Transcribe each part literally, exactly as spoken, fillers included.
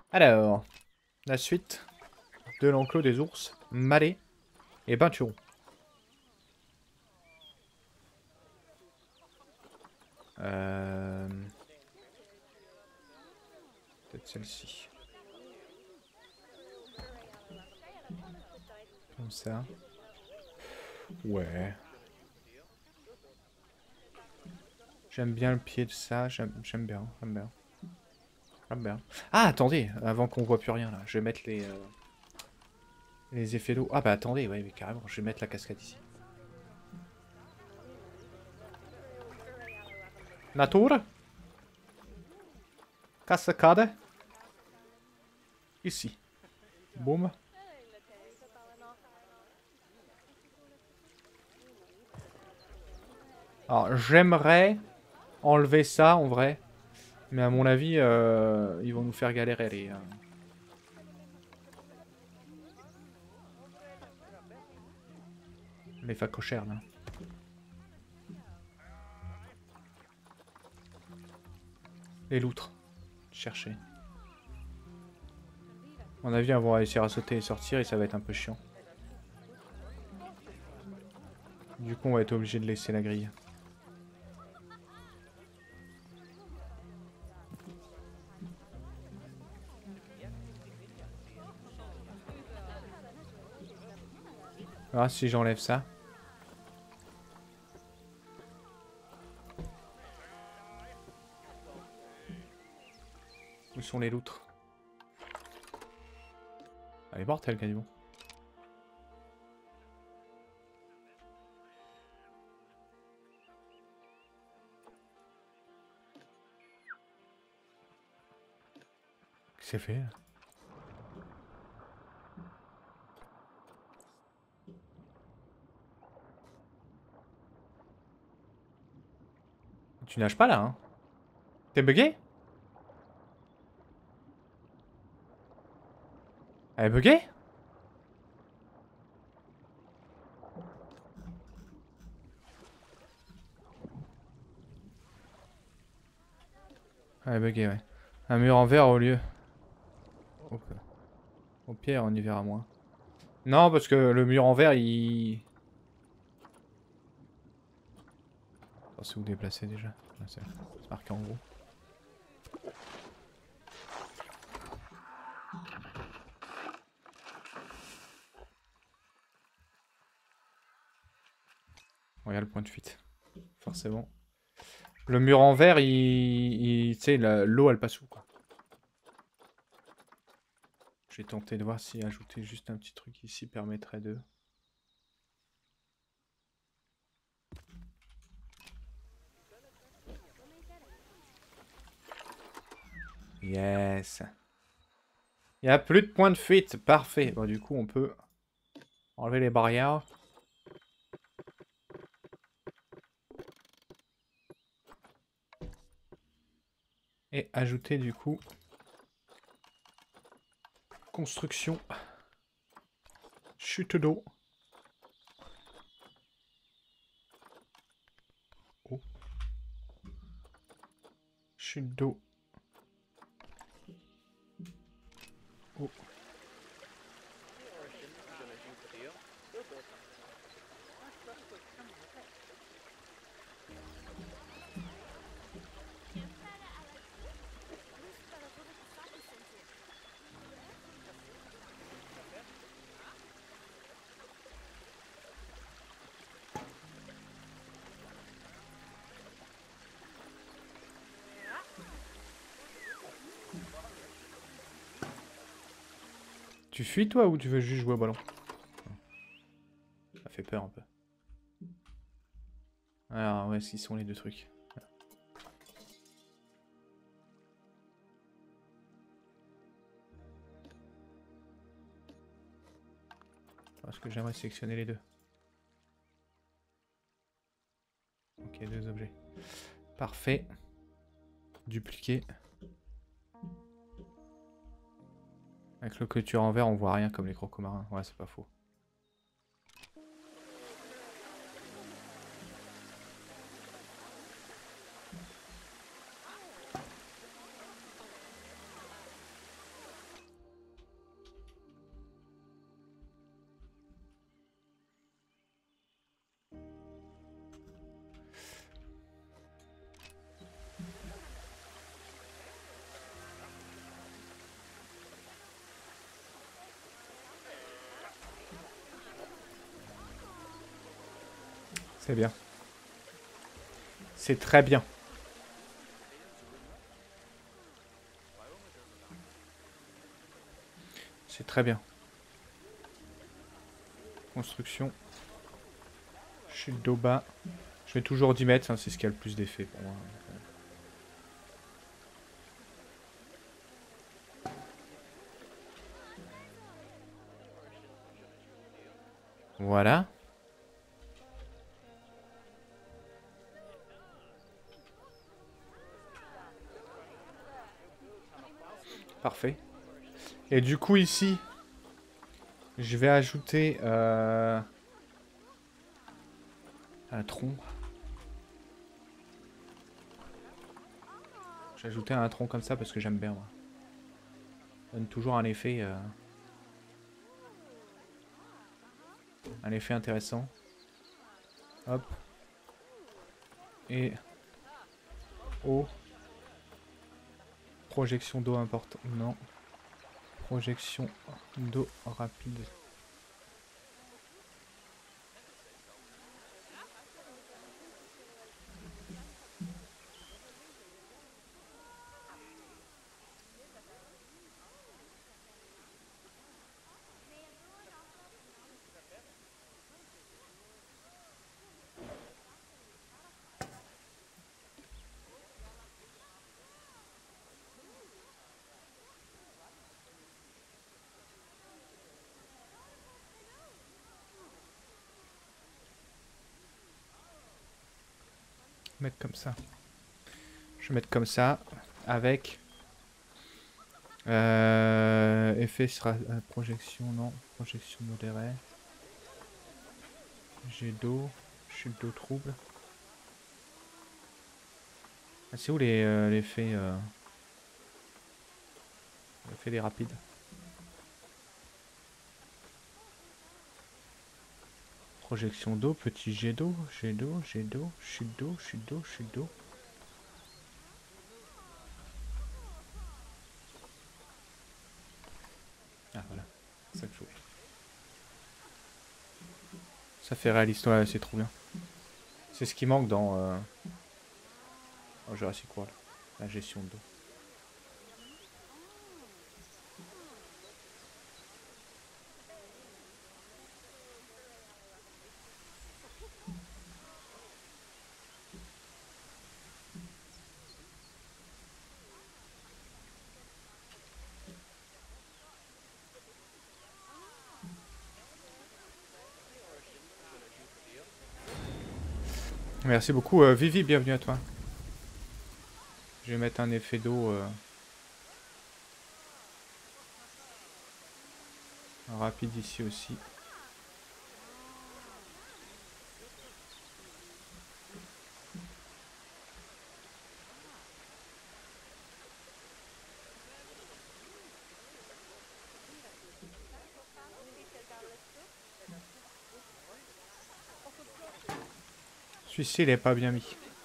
Alors, la suite de l'enclos des ours, Malais et Peinturon. Euh... Peut-être celle-ci. Comme ça. Ouais. J'aime bien le pied de ça, j'aime bien, j'aime bien. J'aime bien. Ah, attendez, avant qu'on voit plus rien là, je vais mettre les, euh, les effets d'eau. Ah bah attendez, ouais, mais carrément, je vais mettre la cascade ici. Nature. Cascade. Ici. Boum. Alors, j'aimerais enlever ça en vrai. Mais à mon avis, euh, ils vont nous faire galérer les... Euh... les facochères là. Les loutres. Chercher. À mon avis, on va réussir à sauter et sortir et ça va être un peu chiant. Du coup, on va être obligé de laisser la grille. Ah, si j'enlève ça. Où sont les loutres? Elle est morte, elle, quasiment. Qu'est-ce que c'est fait? Tu nages pas là, hein? T'es bugué? Elle est buguée? Elle est buguée, ouais. Un mur en verre au lieu. Ok. Au pire, on y verra moins. Non, parce que le mur en verre, il... Oh, c'est où déplacer déjà? Ah, c'est marqué en gros. Regarde le point de fuite. Forcément. Le mur en verre, il... il... Tu sais, l'eau, elle passe où, quoi. Je vais tenter de voir si ajouter juste un petit truc ici permettrait de... Yes. Il n'y a plus de point de fuite. Parfait. Bon, du coup, on peut enlever les barrières. Et ajouter, du coup... construction. Chute d'eau. Oh. Chute d'eau. Oh. Tu fuis toi ou tu veux juste jouer au ballon? Ça fait peur un peu. Alors, où est-ce qu'ils sont les deux trucs? Parce que j'aimerais sélectionner les deux. Ok, deux objets. Parfait. Dupliquer. Avec le clôture en verre, on voit rien comme les crocomarins. Ouais, c'est pas faux. C'est bien. C'est très bien. C'est très bien. Construction. Chute d'eau bas. Je mets toujours dix mètres, hein, c'est ce qui a le plus d'effet pour moi. Voilà. Parfait. Et du coup ici, je vais ajouter euh, un tronc. J'ai ajouté un tronc comme ça parce que j'aime bien. Moi. Ça donne toujours un effet, euh, un effet intéressant. Hop. Et eau. Projection d'eau importante. Non. Projection d'eau rapide. Mettre comme ça. Je vais mettre comme ça. Avec... Euh, effet sera... Euh, projection, non. Projection modérée. Jet d'eau. Chute d'eau trouble. Ah, c'est où les euh, l'effet euh... l'effet des rapides? Projection d'eau, petit jet d'eau, jet d'eau, jet d'eau, chute d'eau, chute d'eau, chute d'eau. Ah voilà, c'est ça que je voulais. Ça fait réaliste, ouais, c'est trop bien. C'est ce qui manque dans, euh... dans Jurassic World, la gestion de l'eau. Merci beaucoup, euh, Vivi, bienvenue à toi. Je vais mettre un effet d'eau euh... rapide ici aussi. Celui-ci, il est pas bien mis.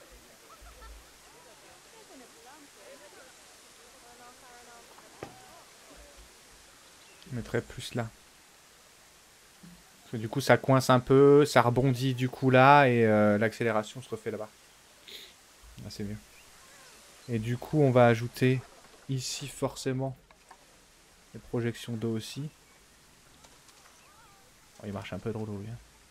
Je mettrais plus là. Parce que du coup, ça coince un peu, ça rebondit du coup là, et euh, l'accélération se refait là-bas. Là, c'est mieux. Et du coup, on va ajouter ici forcément les projections d'eau aussi. Oh, il marche un peu drôle, oui.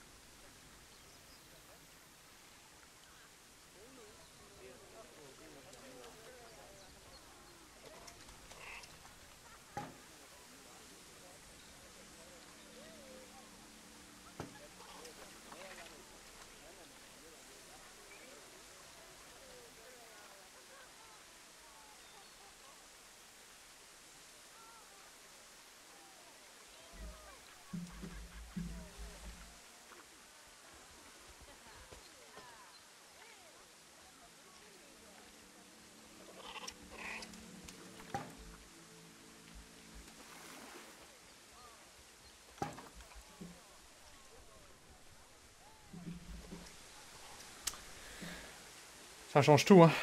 Ça change tout, hein.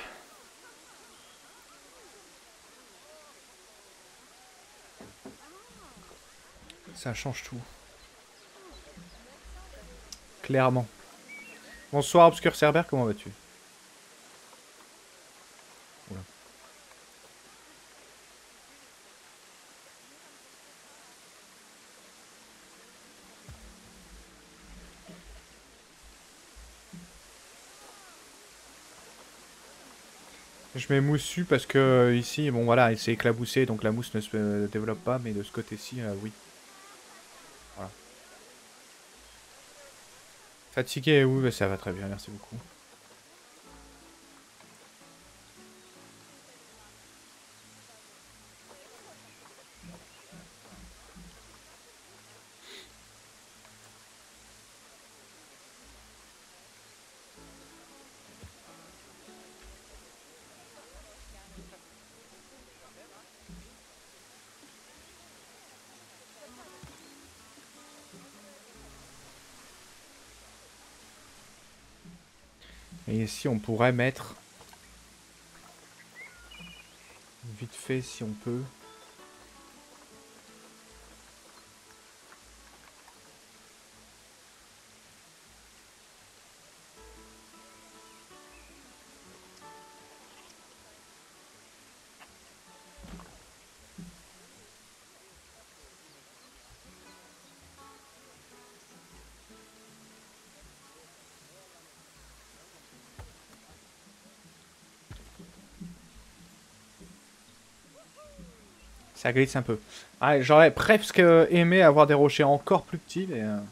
Ça change tout. Clairement. Bonsoir Obscur Cerber, comment vas-tu? Oula. Je mets moussu parce que euh, ici, bon voilà, il s'est éclaboussé, donc la mousse ne se euh, développe pas, mais de ce côté-ci, euh, oui. Voilà. Fatigué, oui, mais ça va très bien, merci beaucoup. Et ici, on pourrait mettre... Vite fait, si on peut... Ça glisse un peu. Ah, j'aurais presque aimé avoir des rochers encore plus petits, mais... euh,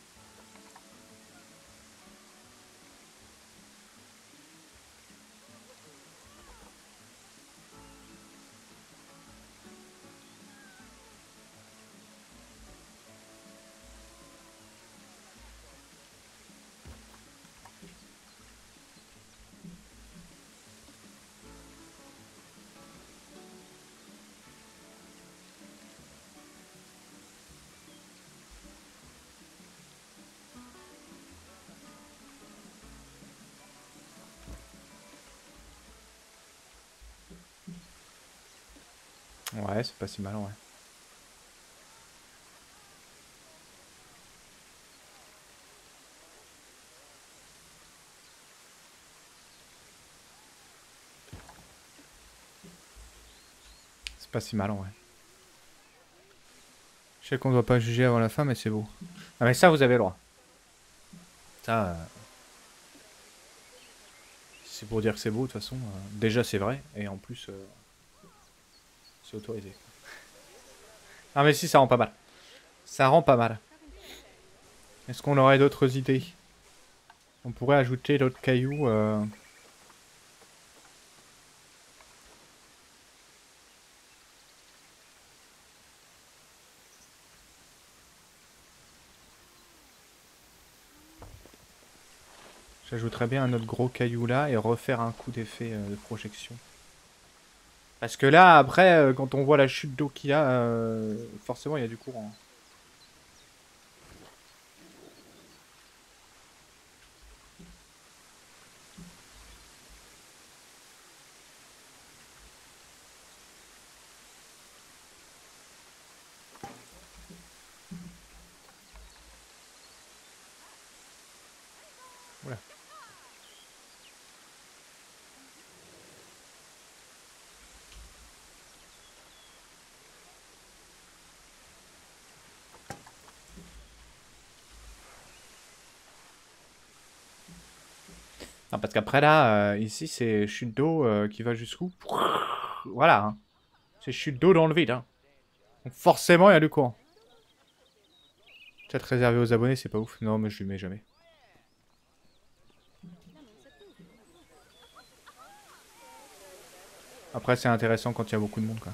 Ouais, c'est pas si mal, ouais. C'est pas si mal, ouais. Je sais qu'on doit pas juger avant la fin, mais c'est beau. Ah mais ça, vous avez le droit. Ça, euh, c'est pour dire que c'est beau, de toute façon. euh, déjà, c'est vrai, et en plus, euh, c'est autorisé. Ah mais si, ça rend pas mal. Ça rend pas mal. Est-ce qu'on aurait d'autres idées? On pourrait ajouter d'autres cailloux. Euh... J'ajouterais bien un autre gros caillou là et refaire un coup d'effet euh, de projection. Parce que là, après, euh, quand on voit la chute d'eau qu'il y a, euh, forcément, il y a du courant. Voilà. Non, parce qu'après là, euh, ici, c'est chute d'eau euh, qui va jusqu'où? Voilà. Hein. C'est chute d'eau dans le vide. Hein. Donc forcément, il y a du courant. Peut-être réservé aux abonnés, c'est pas ouf. Non, mais je lui mets jamais. Après, c'est intéressant quand il y a beaucoup de monde, quoi.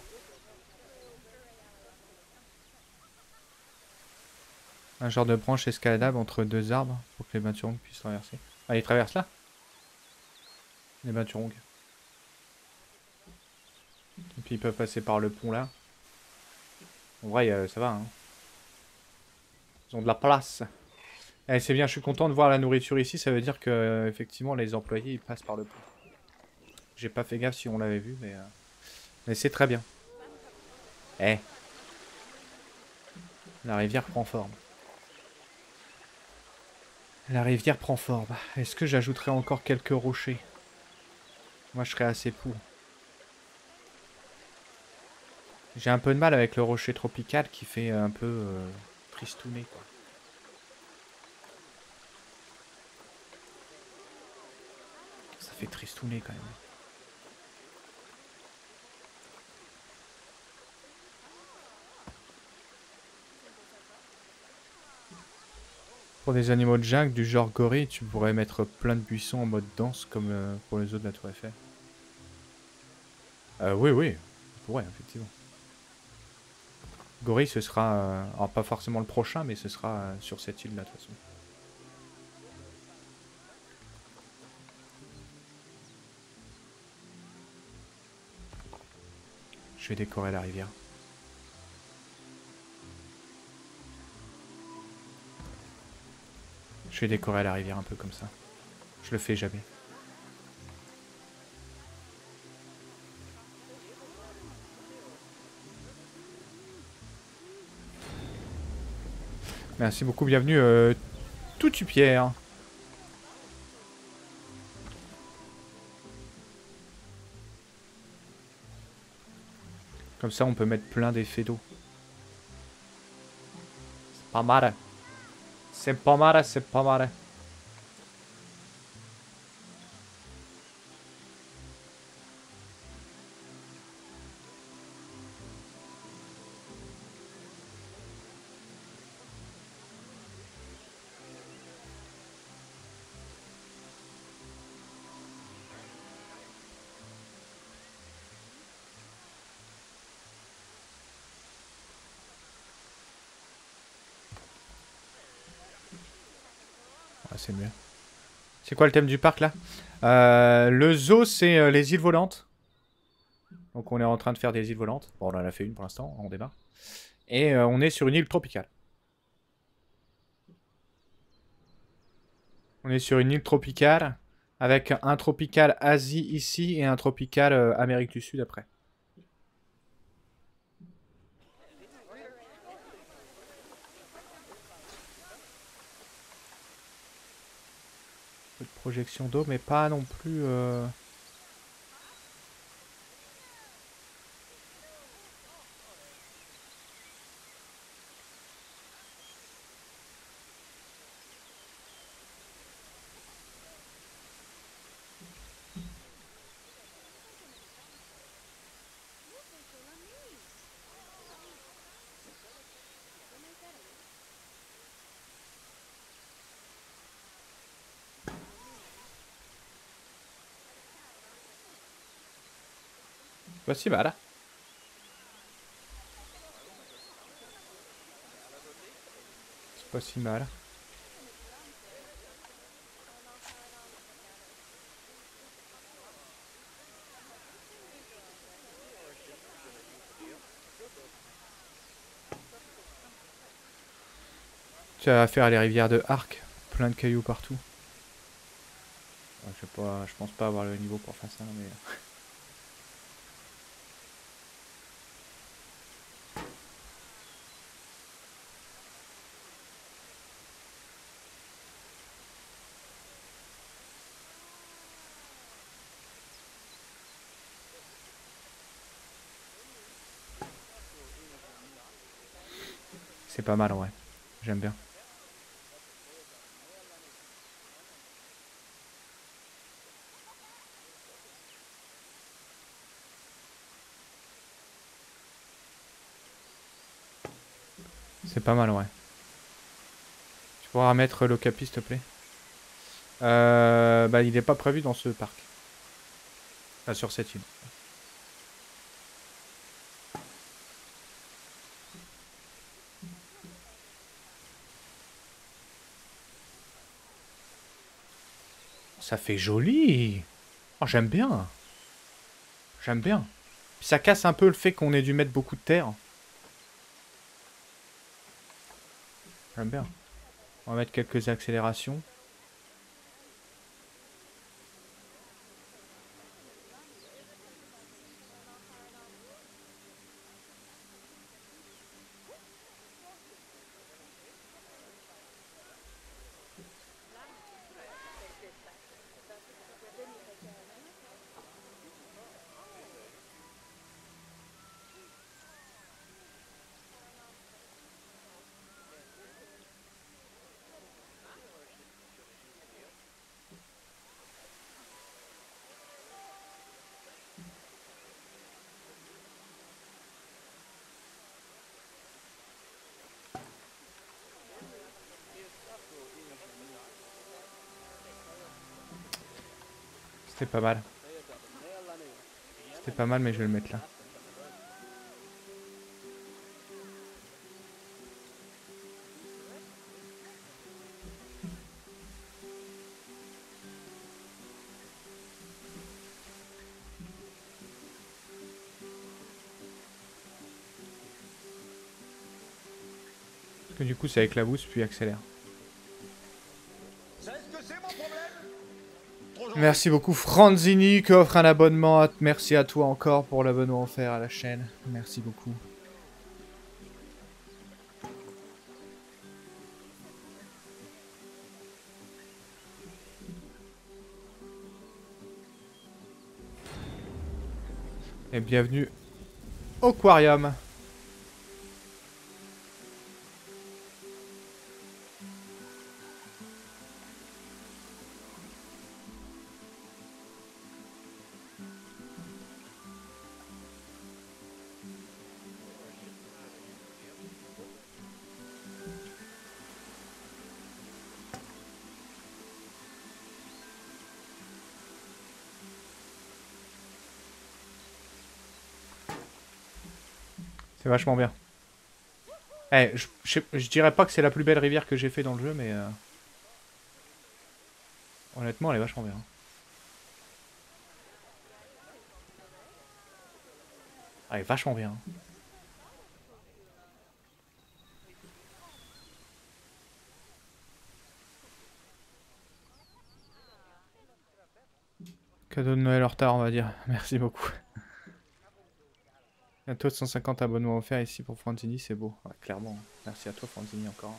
Un genre de branche escaladable entre deux arbres pour que les Binturongs puissent traverser. Ah, ils traversent là? Les Binturongs. Et puis ils peuvent passer par le pont là. En vrai, euh, ça va. Hein. Ils ont de la place. Eh, c'est bien, je suis content de voir la nourriture ici. Ça veut dire que euh, effectivement les employés ils passent par le pont. J'ai pas fait gaffe si on l'avait vu, mais, euh, mais c'est très bien. Eh, la rivière prend forme. La rivière prend forme. Est-ce que j'ajouterai encore quelques rochers? Moi, je serais assez pour. J'ai un peu de mal avec le rocher tropical qui fait un peu euh, tristouné, quoi. Ça fait tristouné, quand même. Pour des animaux de jungle du genre gorille, tu pourrais mettre plein de buissons en mode danse comme euh, pour les autres de la Tour Eiffel. Euh, oui, oui, on pourrait, effectivement. Gorille, ce sera, euh, alors pas forcément le prochain, mais ce sera euh, sur cette île-là, de toute façon. Je vais décorer la rivière. Je vais décorer la rivière un peu comme ça. Je le fais jamais. Merci beaucoup, bienvenue euh, Toutu Pierre. Comme ça, on peut mettre plein d'effets d'eau. C'est pas mal. C'est pas mal, c'est pas mal. Ah, c'est mieux. C'est quoi le thème du parc là? euh, Le zoo, c'est euh, les îles volantes. Donc on est en train de faire des îles volantes. Bon, on en a fait une pour l'instant, on démarre. Et euh, on est sur une île tropicale. On est sur une île tropicale avec un tropical Asie ici et un tropical euh, Amérique du Sud après. Peu de projection d'eau, mais pas non plus... Euh... Pas si mal. C'est pas si mal. Tu vas faire les rivières de Arc. Plein de cailloux partout. Ouais, je sais pas, je pense pas avoir le niveau pour faire ça, mais... C'est pas mal, ouais. J'aime bien. C'est pas mal, ouais. Tu pourras mettre l'Ocapi, s'il te plaît. Euh, bah, il n'est pas prévu dans ce parc. Enfin, sur cette île. Ça fait joli. Oh, j'aime bien. J'aime bien. Puis ça casse un peu le fait qu'on ait dû mettre beaucoup de terre. J'aime bien. On va mettre quelques accélérations. C'était pas mal. C'était pas mal, mais je vais le mettre là. Parce que du coup, c'est avec la boost, puis accélère. Merci beaucoup Franzini qui offre un abonnement. Merci à toi encore pour l'abonnement offert à la chaîne. Merci beaucoup. Et bienvenue au Aquarium. C'est vachement bien. Eh, je, je, je dirais pas que c'est la plus belle rivière que j'ai fait dans le jeu, mais... Euh... Honnêtement, elle est vachement bien. Elle est vachement bien. Cadeau de Noël en retard, on va dire. Merci beaucoup. Bientôt cent cinquante abonnements offerts ici pour Franzini, c'est beau. Ouais, clairement. Merci à toi, Franzini, encore.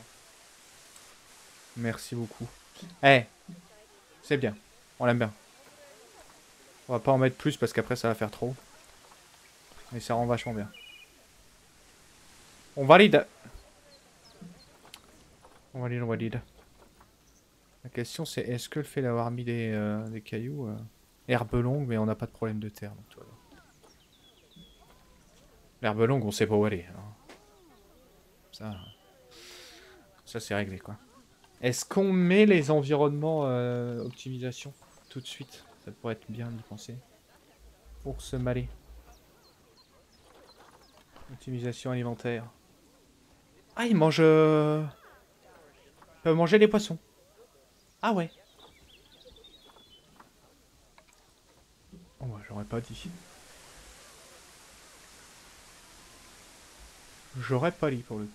Merci beaucoup. Eh, hey, c'est bien. On l'aime bien. On va pas en mettre plus parce qu'après ça va faire trop. Mais ça rend vachement bien. On valide. On valide, on valide. La question c'est est-ce que le fait d'avoir mis des, euh, des cailloux... Euh, herbe longue, mais on n'a pas de problème de terre. L'herbe longue, on sait pas où aller. Alors. Ça, ça c'est réglé quoi. Est-ce qu'on met les environnements euh, optimisation tout de suite? Ça pourrait être bien d'y penser. Pour se maler. Optimisation alimentaire. Ah, il mange... Euh... Il peut manger les poissons. Ah ouais. Oh bah j'aurais pas dit. J'aurais pas dit pour le coup.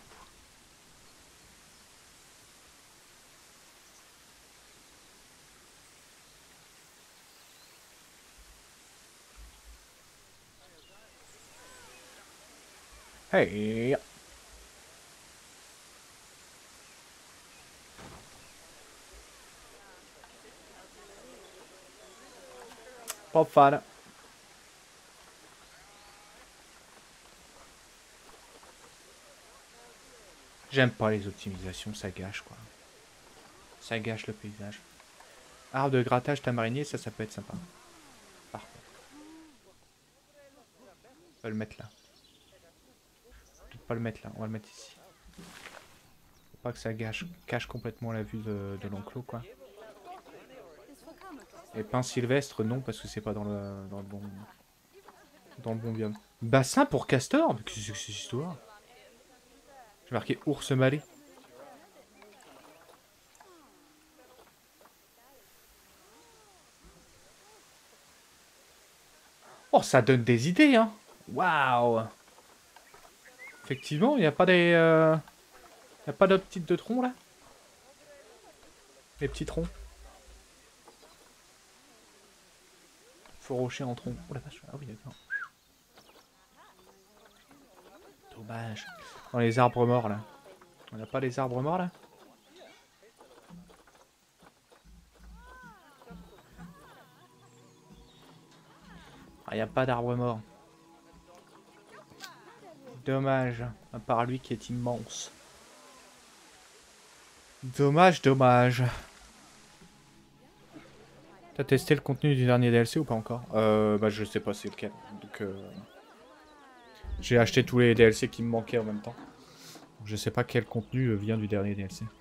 Hey. Pas fan. J'aime pas les optimisations, ça gâche quoi. Ça gâche le paysage. Arbre de grattage tamarinier, ça, ça peut être sympa. Parfait. On va le mettre là. Peut-être pas le mettre là, on va le mettre ici. Faut pas que ça gâche, cache complètement la vue de, de l'enclos quoi. Et pin sylvestre, non, parce que c'est pas dans le, dans le bon... Dans le bon biome. Bassin pour castor? Mais qu'est-ce que c'est que cette histoire? J'ai marqué ours malais. Oh, ça donne des idées, hein. Waouh. Effectivement, il n'y a pas des... Euh... Il n'y a pas d'autres petites de troncs, là? Les petits troncs. Faut rocher en tronc. Oh la vache. Ah oui, d'accord. Dommage. Dans les arbres morts, là. On n'a pas les arbres morts, là? Ah, il n'y a pas d'arbre mort. Dommage. À part lui qui est immense. Dommage, dommage. T'as testé le contenu du dernier D L C ou pas encore? Euh, bah je sais pas c'est lequel. Donc euh... j'ai acheté tous les D L C qui me manquaient en même temps. Donc, je sais pas quel contenu vient du dernier D L C.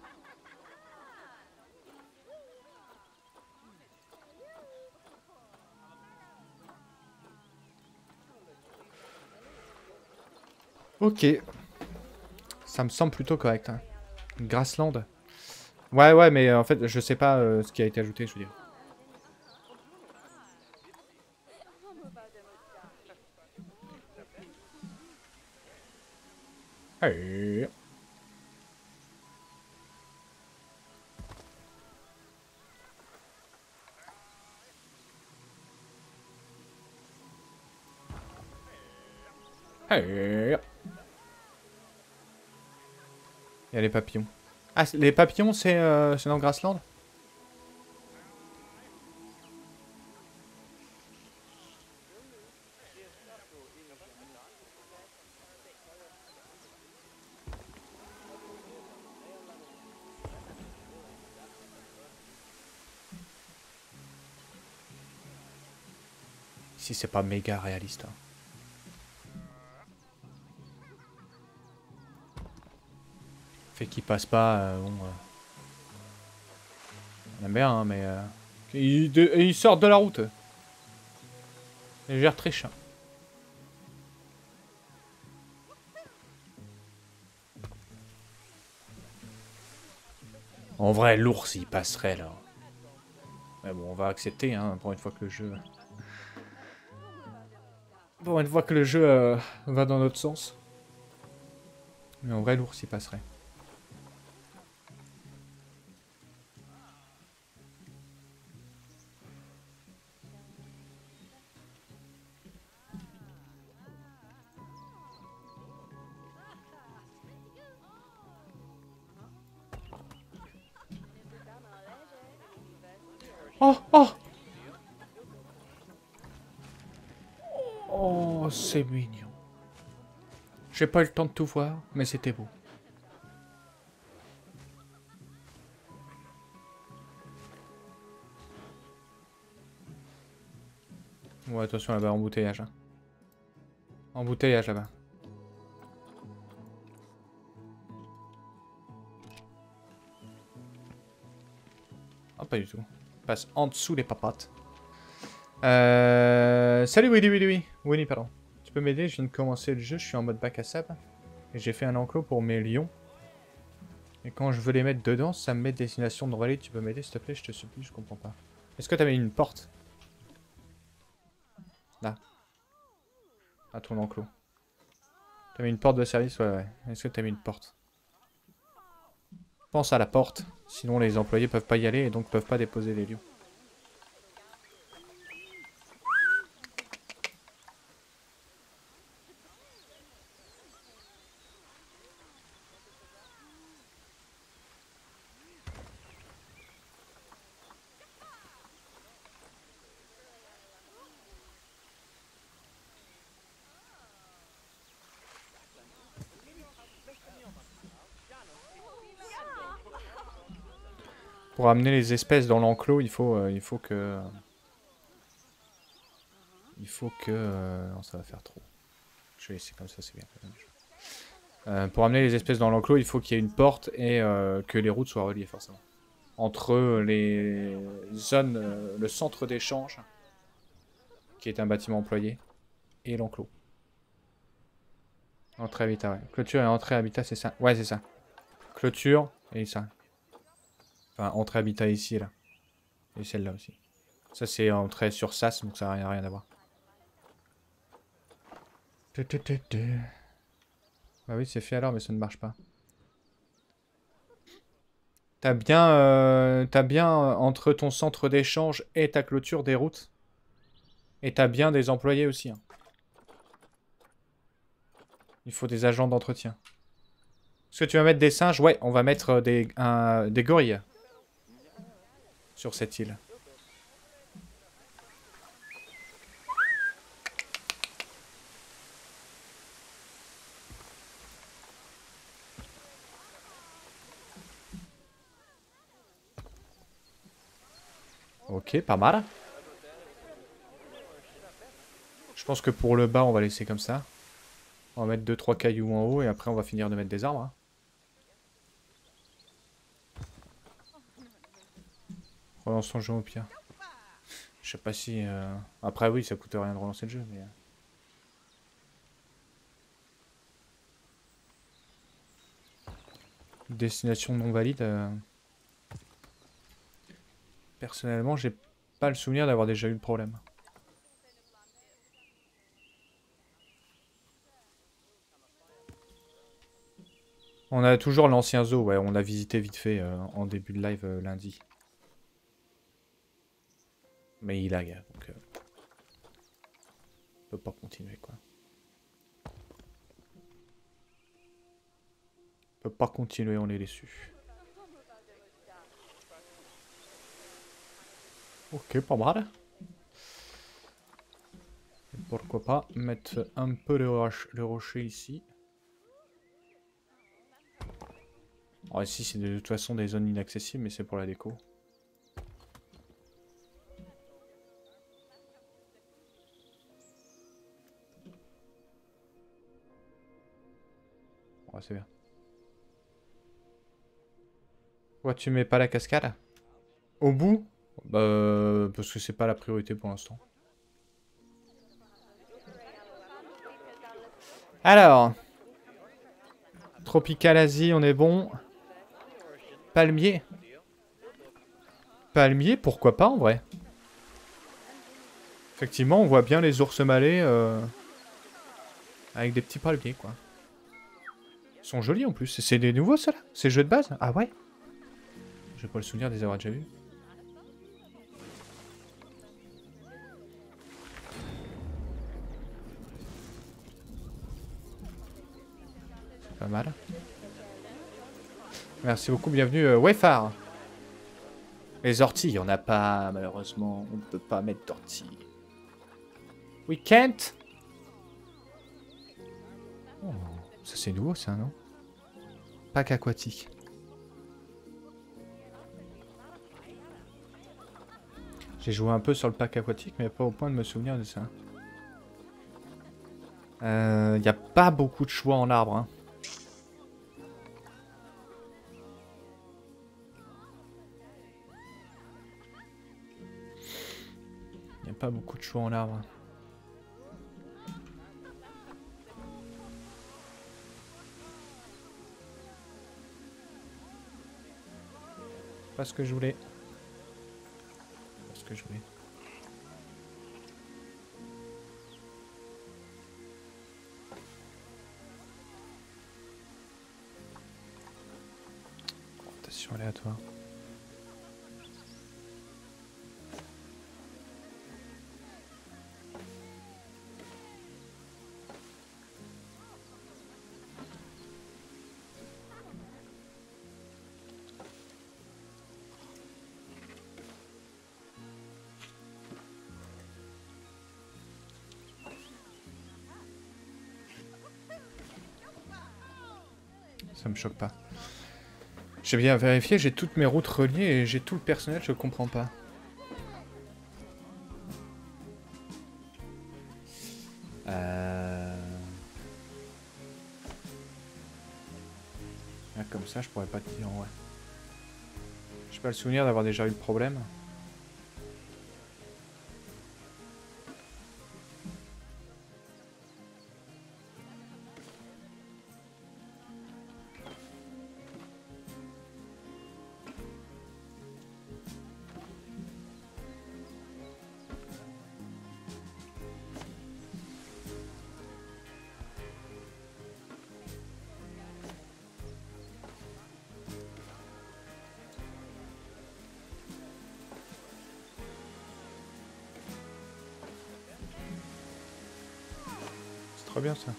Ok. Ça me semble plutôt correct. Hein. Grassland. Ouais, ouais, mais euh, en fait, je sais pas euh, ce qui a été ajouté, je veux dire. Hey. Hey. Il y a les papillons. Ah, les papillons, c'est euh, dans Grassland? Si c'est pas méga réaliste. Hein. Fait qu'il passe pas, euh, bon... Euh... On aime bien, hein, mais... Euh... Ils, de... Ils sortent de la route. Ils gèrent très chiant. En vrai, l'ours, il passerait, là. Mais bon, on va accepter, hein, pour une fois que le jeu... Pour une fois que le jeu euh, va dans notre sens. Mais en vrai, l'ours, il passerait. Oh, oh! Oh, c'est mignon. J'ai pas eu le temps de tout voir, mais c'était beau. Ouais, attention là-bas, embouteillage. Hein. Embouteillage là-bas. Ah, pas du tout. Passe en dessous les papates. Euh... Salut Willy, Willy, Willy. Willy, pardon. Tu peux m'aider? Je viens de commencer le jeu, je suis en mode bac à sable. Et j'ai fait un enclos pour mes lions. Et quand je veux les mettre dedans, ça me met destination de relais. Tu peux m'aider s'il te plaît? Je te supplie, je comprends pas. Est-ce que t'as mis une porte? Là. À ton enclos. T'as mis une porte de service? Ouais, ouais. Est-ce que t'as mis une porte? Pense à la porte. Sinon les employés peuvent pas y aller et donc peuvent pas déposer les lions. Pour amener les espèces dans l'enclos, il faut, euh, il faut que... Il faut que... Euh, non, ça va faire trop. Je vais laisser comme ça, c'est bien. Euh, pour amener les espèces dans l'enclos, il faut qu'il y ait une porte et euh, que les routes soient reliées, forcément. Entre les zones, euh, le centre d'échange, qui est un bâtiment employé, et l'enclos. Entrée habitat, ouais. Clôture et entrée habitat, c'est ça. Ouais, c'est ça. Clôture et ça. Enfin, entrée habitat ici, là. Et celle-là aussi. Ça, c'est entrée sur S A S, donc ça n'a rien, rien à voir. Bah oui, c'est fait alors, mais ça ne marche pas. T'as bien, euh, t'as bien euh, entre ton centre d'échange et ta clôture des routes. Et t'as bien des employés aussi. Hein. Il faut des agents d'entretien. Est-ce que tu vas mettre des singes? Ouais, on va mettre des, un, des gorilles. Sur cette île. Ok, pas mal. Je pense que pour le bas, on va laisser comme ça. On va mettre deux trois cailloux en haut et après on va finir de mettre des arbres. Hein. Relançons le jeu au pire. Je sais pas si... Euh... Après oui, ça coûte rien de relancer le jeu, mais... Destination non valide. Euh... Personnellement, j'ai pas le souvenir d'avoir déjà eu le problème. On a toujours l'ancien zoo, ouais, on a visité vite fait euh, en début de live euh, lundi. Mais il lag, donc... Euh... On peut pas continuer, quoi. On peut pas continuer, on est déçus. Ok, pas mal. Et pourquoi pas mettre un peu de, roche, de rocher ici. Alors ici, c'est de toute façon des zones inaccessibles, mais c'est pour la déco. Ouais, c'est bien. Pourquoi tu mets pas la cascade? Au bout? Bah, parce que c'est pas la priorité pour l'instant. Alors. Tropical Asie, on est bon. Palmier. Palmier, pourquoi pas en vrai? Effectivement, on voit bien les ours malais euh, avec des petits palmiers, quoi. Ils sont jolis en plus. C'est des nouveaux, ceux-là? C'est jeux de base? Ah ouais? J'ai pas le souvenir de les avoir déjà vus. C'est pas mal. Merci beaucoup, bienvenue euh, Wayfar. Les orties, il y en a pas, malheureusement. On ne peut pas mettre d'orties. We can't. Oh, ça c'est nouveau ça, non? Pack aquatique. J'ai joué un peu sur le pack aquatique, mais pas au point de me souvenir de ça. Il euh, n'y a pas beaucoup de choix en arbre. Hein. Il n'y a pas beaucoup de choix en arbre. Pas ce que je voulais. Pas ce que je voulais. Rotation aléatoire. Ça me choque pas. J'ai bien vérifié, j'ai toutes mes routes reliées et j'ai tout le personnel, je comprends pas. Euh... Ah, comme ça, je pourrais pas te dire, ouais. J'ai pas le souvenir d'avoir déjà eu le problème. Très bien ça.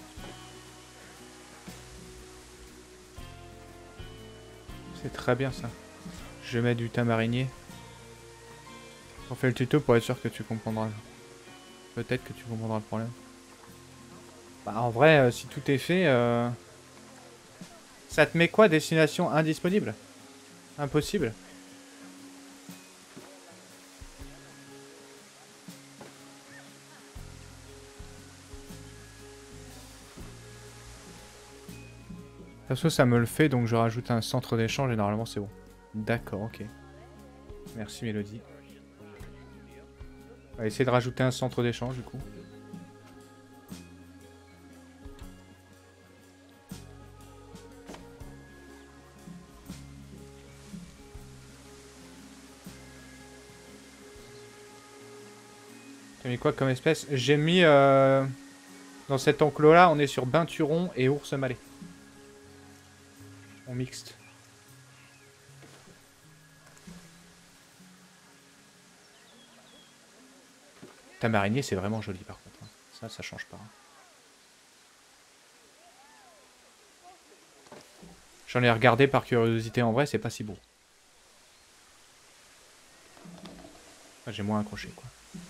C'est très bien ça. Je mets du thym marinier. On fait le tuto pour être sûr que tu comprendras. Peut-être que tu comprendras le problème. Bah en vrai, euh, si tout est fait, euh... ça te met quoi? Destination indisponible? Impossible? Perso, ça me le fait, donc je rajoute un centre d'échange et normalement c'est bon. D'accord, ok. Merci Mélodie. On va essayer de rajouter un centre d'échange du coup. J'ai mis quoi comme espèce? J'ai mis... Euh... Dans cet enclos-là, on est sur binturon et ours malais. En mixte. Tamarinier, c'est vraiment joli par contre. Ça, ça change pas. J'en ai regardé par curiosité en vrai, c'est pas si beau. J'ai moins accroché quoi.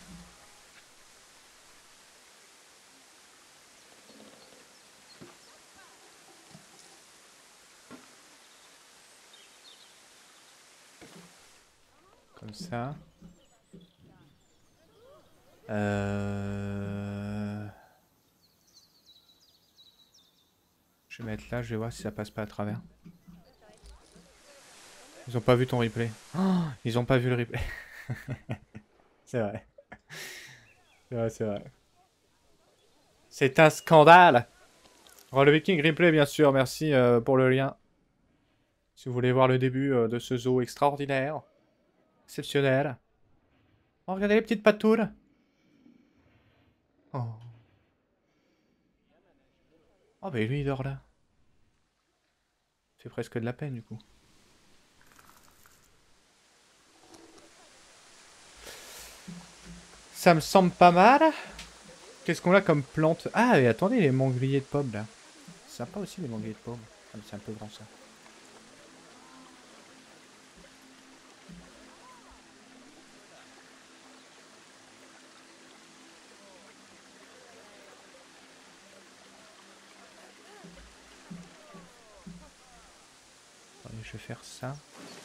Comme ça. Euh... Je vais mettre là, je vais voir si ça passe pas à travers. Ils ont pas vu ton replay. Oh, ils ont pas vu le replay. C'est vrai. C'est vrai, c'est vrai. C'est un scandale. Oh, le Viking replay, bien sûr. Merci euh, pour le lien. Si vous voulez voir le début euh, de ce zoo extraordinaire. Exceptionnel. Oh, regardez les petites patounes. Oh. Oh, mais lui, il dort là. C'est presque de la peine, du coup. Ça me semble pas mal. Qu'est-ce qu'on a comme plante? Ah, mais attendez, les mangliers de pommes, là. C'est sympa aussi, les mangliers de pommes. Ah, c'est un peu grand, ça. Attendez, je vais faire ça.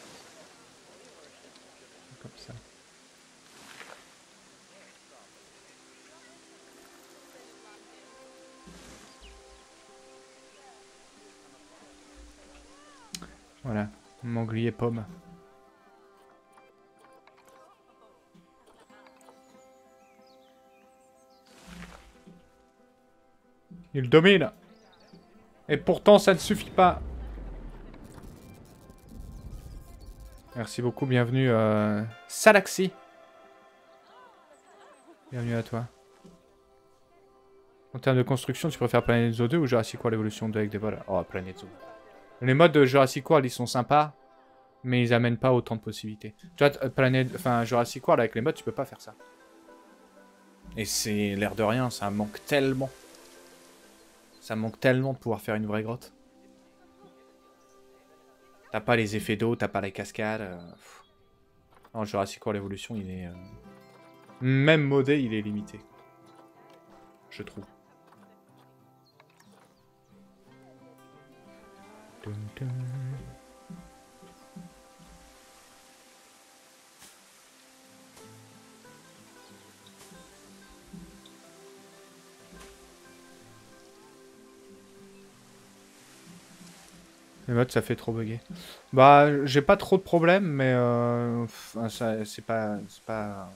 Comme ça. Voilà, manglier pomme. Il domine. Et pourtant, ça ne suffit pas. Merci beaucoup, bienvenue euh, Salaxi. Bienvenue à toi. En termes de construction, tu préfères Planet Zoo deux ou Jurassic World Evolution deux avec des vols? Oh, Planet Zoo. Les modes de Jurassic World, ils sont sympas, mais ils amènent pas autant de possibilités. Tu vois, Planet... enfin, Jurassic World, avec les modes, tu peux pas faire ça. Et c'est l'air de rien, ça manque tellement. Ça manque tellement de pouvoir faire une vraie grotte. T'as pas les effets d'eau, t'as pas les cascades. Euh... Non, Jurassic World Evolution, il est... Euh... Même modé, il est limité. Je trouve. Dun, dun. Les modes, ça fait trop bugger. Bah, j'ai pas trop de problèmes, mais euh, ça, c'est pas, c'est pas,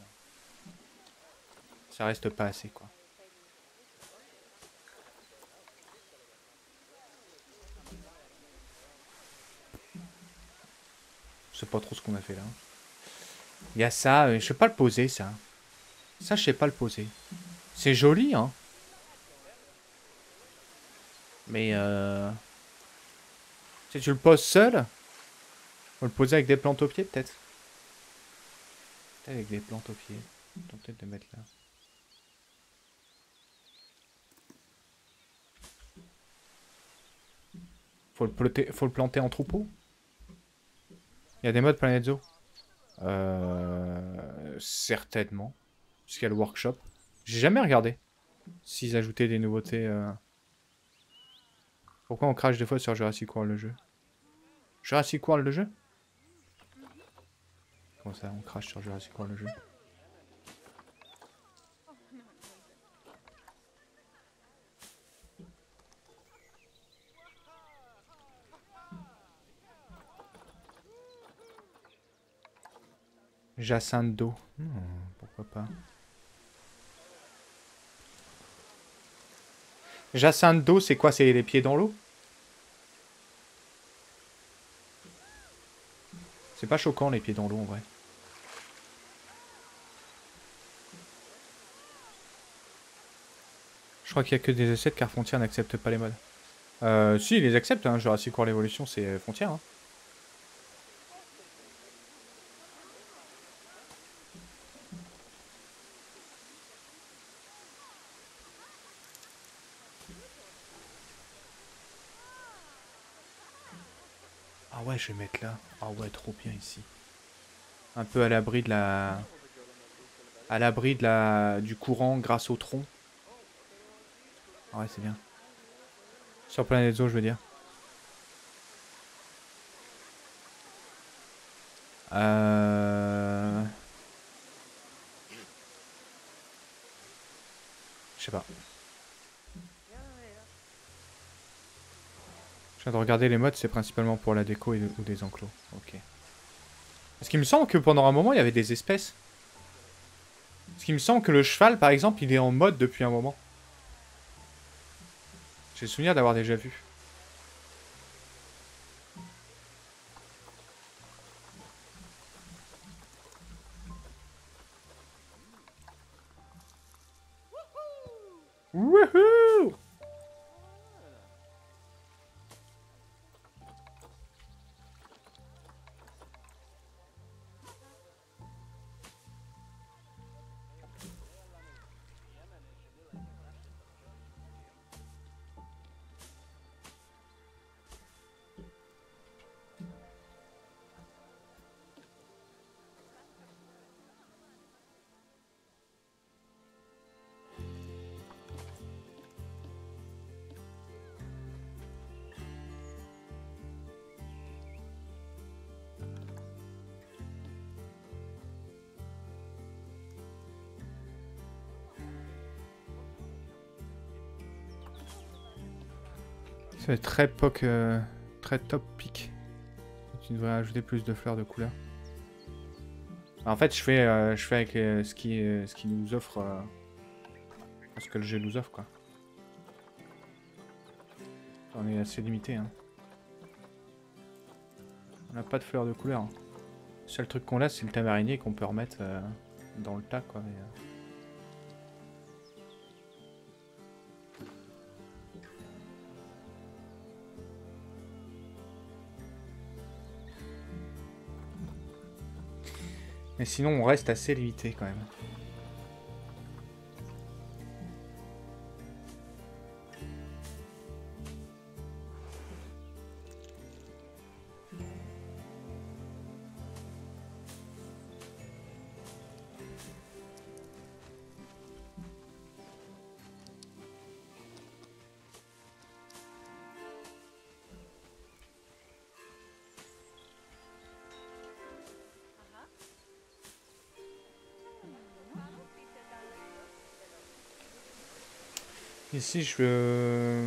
ça reste pas assez, quoi. Je sais pas trop ce qu'on a fait là. Il y a ça, euh, je sais pas le poser, ça. Ça, je sais pas le poser. C'est joli, hein. Mais euh... si tu le poses seul, faut le poser avec des plantes au pied, peut-être. Peut-être avec des plantes au pied. Attends, peut-être de mettre là. Faut le, planter, faut le planter en troupeau. Il y a des modes Planet Zoo. Euh... Certainement. Puisqu'il y a le workshop. J'ai jamais regardé s'ils ajoutaient des nouveautés. Euh... Pourquoi on crache des fois sur Jurassic World le jeu? Jurassic World le jeu? Comment ça, on crache sur Jurassic World le jeu? Jacinthe d'eau. Hmm, pourquoi pas. Jacinthe d'eau, c'est quoi? C'est les pieds dans l'eau? C'est pas choquant les pieds dans l'eau en vrai. crois qu'il y a que des essais car Frontier n'accepte pas les modes. Euh, si, ils les acceptent, hein. Jurassic World Evolution, c'est Frontier. Hein. Ah ouais, je vais mettre là. Ah ouais, trop bien ici. Un peu à l'abri de la... À l'abri de la... du courant grâce au tronc. Ah ouais, c'est bien. Sur Planète Zoo, je veux dire. Euh... Je sais pas. Je viens de regarder les modes, c'est principalement pour la déco et, ou des enclos. Ok. Parce qu'il me semble que pendant un moment, il y avait des espèces. Parce qu'il me semble que le cheval, par exemple, il est en mode depuis un moment. J'ai le souvenir d'avoir déjà vu. Wouhou! Ça va être très poc, euh, très top pic. Tu devrais ajouter plus de fleurs de couleur. En fait, je fais, euh, je fais avec euh, ce qui, euh, ce qui nous offre, euh, ce que le jeu nous offre, quoi. On est assez limité, hein. On n'a pas de fleurs de couleur. Hein. Le seul truc qu'on a, c'est le thème araignée qu'on peut remettre euh, dans le tas, quoi. Mais, euh... mais sinon, on reste assez limité, quand même. Ici, je veux...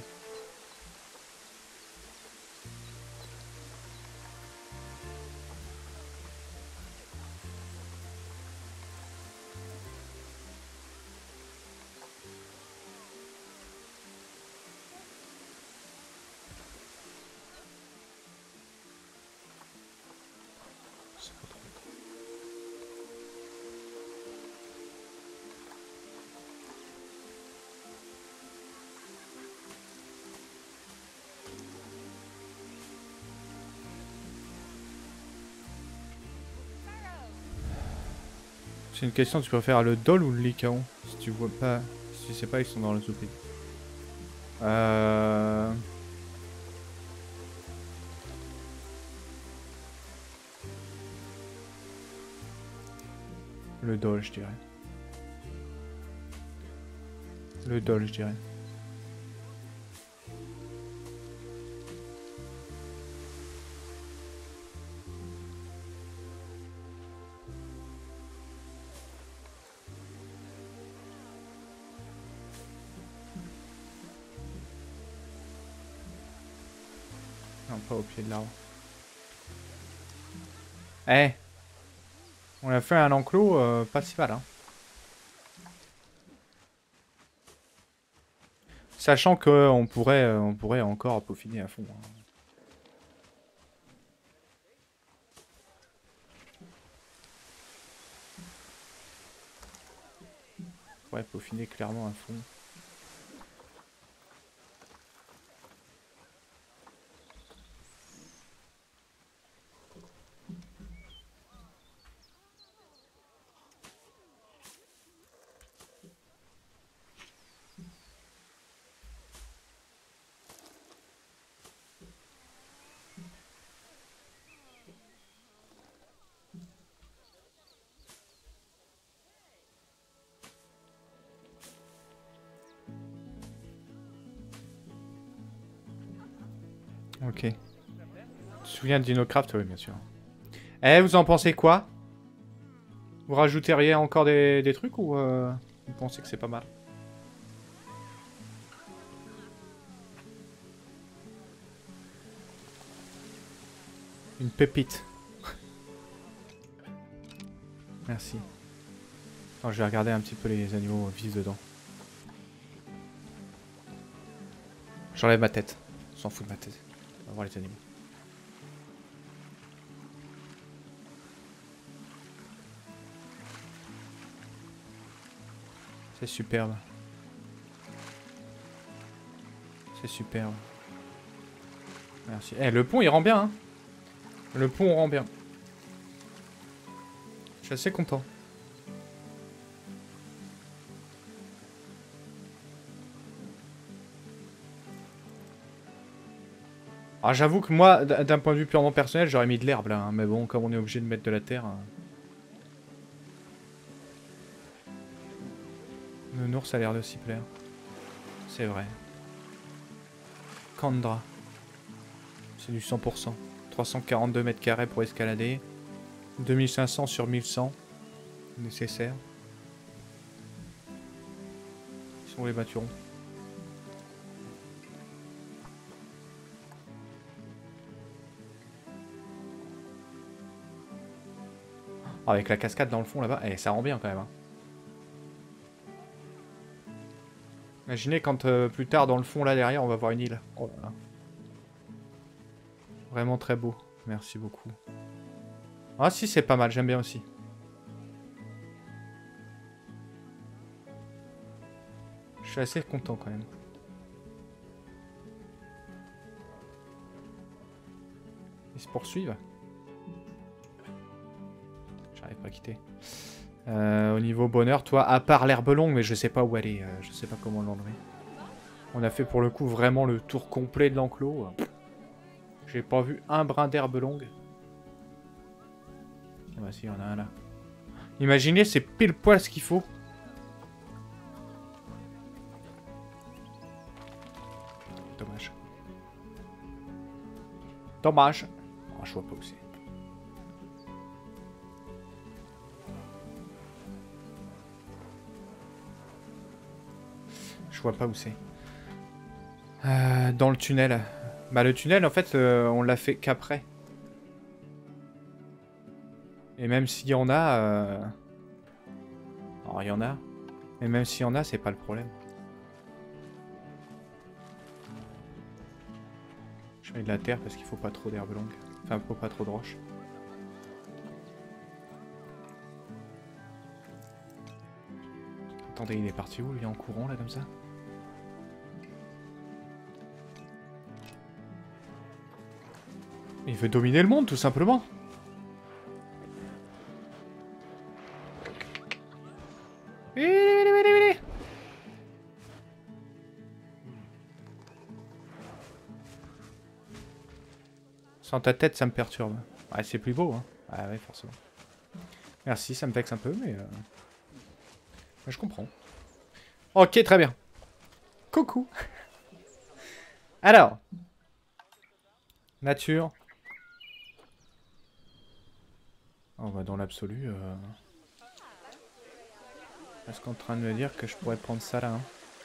C'est une question, tu préfères le Dol ou le Lycaon? Si tu vois pas... Si tu sais pas, ils sont dans le zoopé. Euh... Le Dol, je dirais. Le Dol, je dirais. Non, pas au pied de l'arbre. Eh, on a fait un enclos euh, pas si mal, hein. Sachant qu'on pourrait, euh, on pourrait encore peaufiner à fond. Hein. On pourrait peaufiner clairement à fond. Ok. Tu te souviens de DinoCraft? Oui, bien sûr. Eh, vous en pensez quoi? Vous rajouteriez encore des, des trucs ou euh, vous pensez que c'est pas mal? Une pépite. Merci. Attends, je vais regarder un petit peu les animaux vivent dedans. J'enlève ma tête. On s'en fout de ma tête. On va voir les animaux. C'est superbe. C'est superbe. Merci. Eh, le pont, il rend bien, hein. Le pont rend bien. Je suis assez content. Alors j'avoue que moi, d'un point de vue purement personnel, j'aurais mis de l'herbe là. Hein. Mais bon, comme on est obligé de mettre de la terre... Hein... Le Nours a l'air de s'y plaire. C'est vrai. Kandra. C'est du cent pour cent. trois cent quarante-deux mètres carrés pour escalader. deux mille cinq cents sur mille cent. Nécessaire. Ils sont les maturons. Oh, avec la cascade dans le fond là-bas, eh, ça rend bien quand même. Hein. Imaginez quand euh, plus tard dans le fond là derrière on va voir une île. Oh là là. Vraiment très beau. Merci beaucoup. Ah si c'est pas mal, j'aime bien aussi. Je suis assez content quand même. Ils se poursuivent. J'arrive pas à quitter. Euh, au niveau bonheur, toi, à part l'herbe longue, mais je sais pas où elle est. Euh, je sais pas comment l'enlever. On a fait pour le coup vraiment le tour complet de l'enclos. J'ai pas vu un brin d'herbe longue. Ah bah si, il y en a un là. Imaginez, c'est pile poil ce qu'il faut. Dommage. Dommage. Oh, je vois pas où c'est. Je vois pas où c'est. Euh, dans le tunnel. Bah le tunnel, en fait, euh, on l'a fait qu'après. Et même s'il y en a... Euh... Alors, il y en a. Mais même s'il y en a, c'est pas le problème. Je mets de la terre parce qu'il faut pas trop d'herbe longue. Enfin, faut pas trop de roches. Attendez, il est parti où? Il est en courant, là, comme ça? Il veut dominer le monde, tout simplement. Sans ta tête, ça me perturbe. Ouais, c'est plus beau, hein. Ah ouais, forcément. Merci, ça me vexe un peu, mais... Euh... mais je comprends. Ok, très bien. Coucou. Alors. Nature. On va dans l'absolu. Euh... Est-ce qu'on est en train de me dire que je pourrais prendre ça là, hein?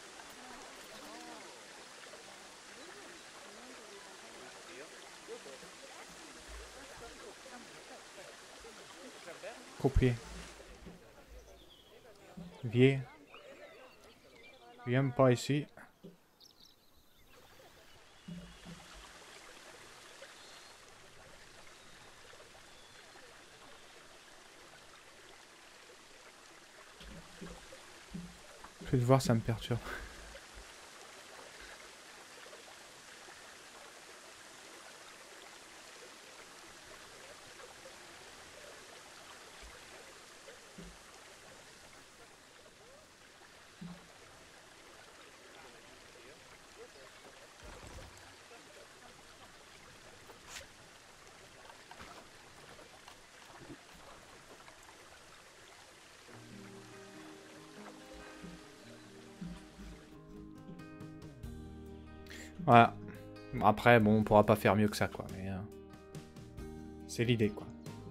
Copier. Viens. Viens pas ici. Plus de voir, ça me perturbe. Voilà. Après, bon, on pourra pas faire mieux que ça, quoi. Mais euh, c'est l'idée, quoi.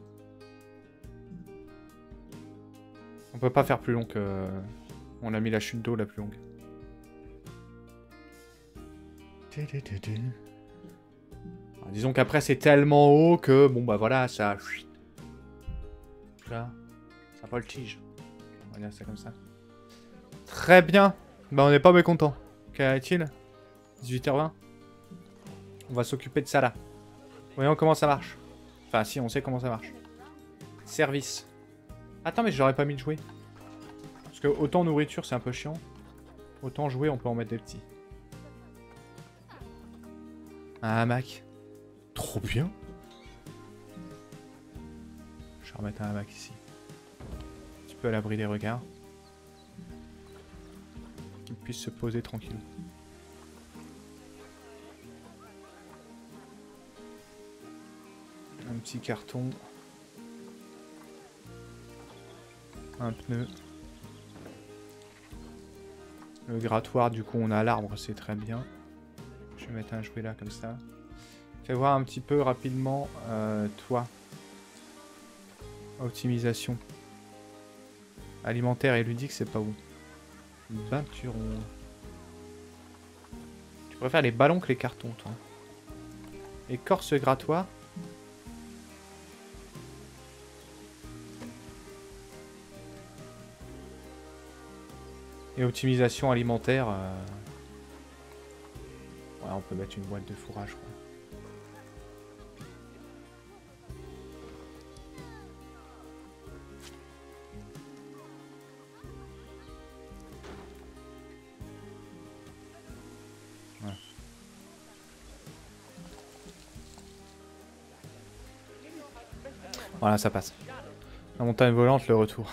On peut pas faire plus long que... On a mis la chute d'eau la plus longue. Alors, disons qu'après, c'est tellement haut que, bon, bah voilà, ça... Là, ça voltige. On va dire ça comme ça. Très bien. Bah, on n'est pas mécontent. Qu'est-il? dix-huit heures vingt. On va s'occuper de ça là. Voyons comment ça marche. Enfin, si, on sait comment ça marche. Service. Attends, mais j'aurais pas mis de jouet. Parce que autant nourriture, c'est un peu chiant. Autant jouer, on peut en mettre des petits. Un hamac. Trop bien. Je vais remettre un hamac ici. Un petit peu à l'abri des regards. Qu'il puisse se poser tranquille. Un petit carton. Un pneu. Le grattoir, du coup, on a l'arbre, c'est très bien. Je vais mettre un jouet là, comme ça. Fais voir un petit peu rapidement, euh, toi. Optimisation. Alimentaire et ludique, c'est pas où? Baturon. Tu préfères les ballons que les cartons, toi. Écorce grattoir. Et optimisation alimentaire. Euh... Ouais, on peut mettre une boîte de fourrage, quoi. Ouais. Voilà, ça passe. La montagne volante, le retour.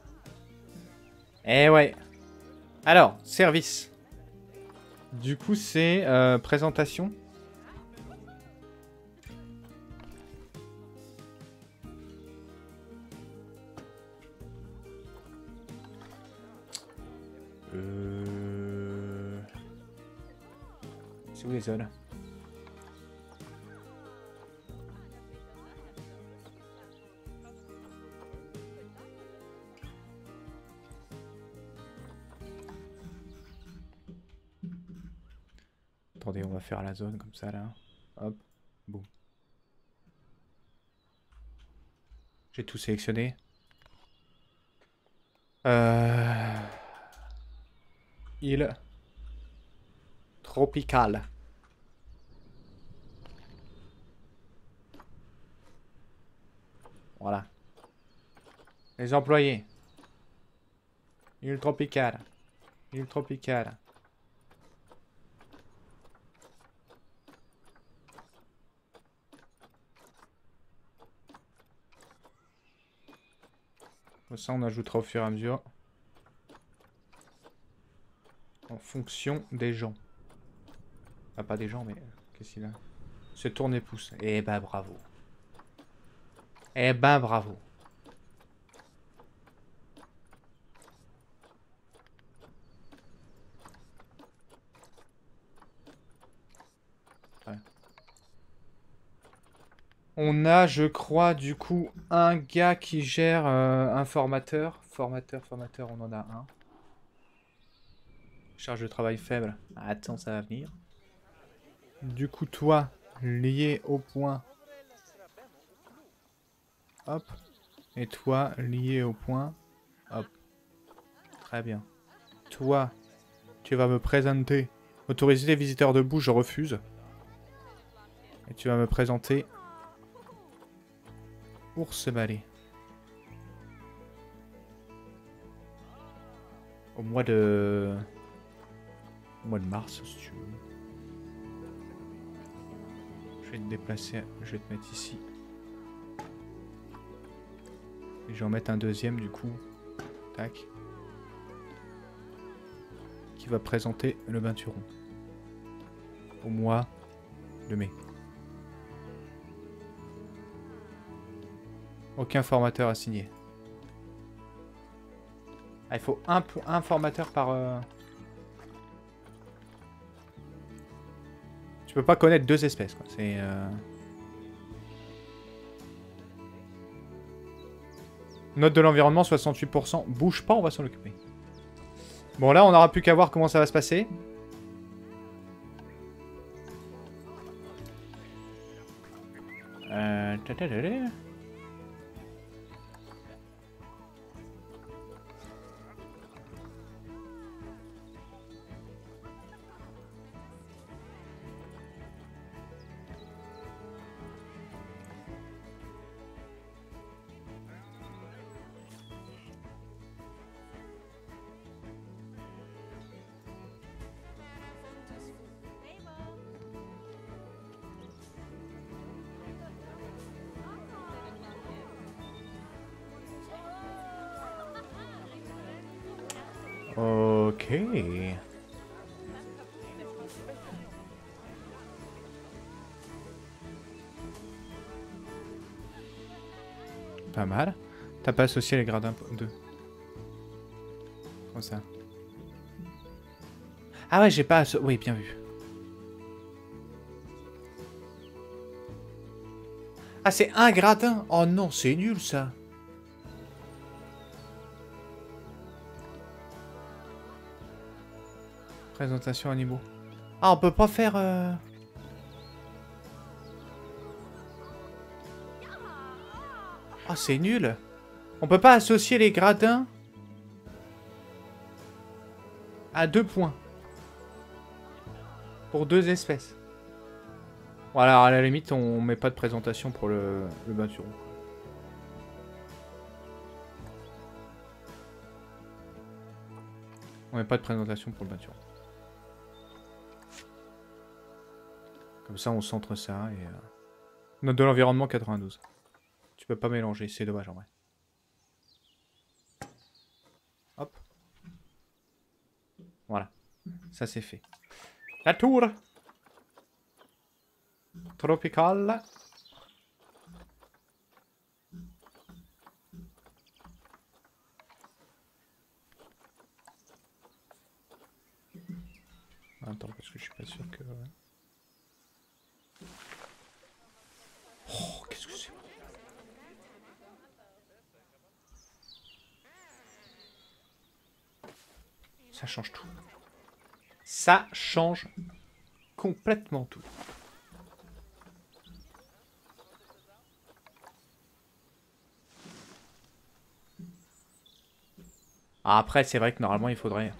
Eh ouais. Alors, service. Du coup, c'est euh, présentation. Euh... C'est où les zones? Attendez, on va faire la zone comme ça là. Hop, boum. J'ai tout sélectionné. Euh... Île tropicale. Voilà. Les employés. Île tropicale. Île tropicale. Ça, on ajoutera au fur et à mesure. En fonction des gens. Ah, pas des gens, mais... Qu'est-ce qu'il a? Se tourner pouce. Eh ben, bravo. Eh ben, bravo. Ouais. On a, je crois, du coup, un gars qui gère euh, un formateur. Formateur, formateur, on en a un. Charge de travail faible. Attends, ça va venir. Du coup, toi, lié au point. Hop. Et toi, lié au point. Hop. Très bien. Toi, tu vas me présenter. Autoriser les visiteurs debout, je refuse. Et tu vas me présenter... Ours balai. Au mois de... Au mois de mars, si tu veux. Je vais te déplacer, je vais te mettre ici. Et je vais en mettre un deuxième du coup. Tac. Qui va présenter le Binturon. Au mois de mai. Aucun formateur assigné. Ah, il faut un, un formateur par... Euh... Tu peux pas connaître deux espèces, quoi. C'est... Euh... Note de l'environnement, soixante-huit pour cent. Bouge pas, on va s'en occuper. Bon, là, on n'aura plus qu'à voir comment ça va se passer. Euh... Ok. Pas mal. T'as pas associé les gradins deux. Comme ça. Ah ouais, j'ai pas associé... Oui, bien vu. Ah, c'est un gradin. Oh non, c'est nul, ça. Présentation animaux. Ah, on peut pas faire... Euh... Ah, c'est nul. On peut pas associer les gradins à deux points. Pour deux espèces. Voilà, à la limite, on met pas de présentation pour le, le baturon. On met pas de présentation pour le baturon. Comme ça, on centre ça et... Euh... Note de l'environnement quatre-vingt-douze. Tu peux pas mélanger, c'est dommage en vrai. Hop. Voilà. Ça c'est fait. La tour tropicale. Attends, parce que je suis pas sûr que... Oh, qu'est-ce que c'est? Ça change tout. Ça change complètement tout. Ah, après, c'est vrai que normalement, il faudrait...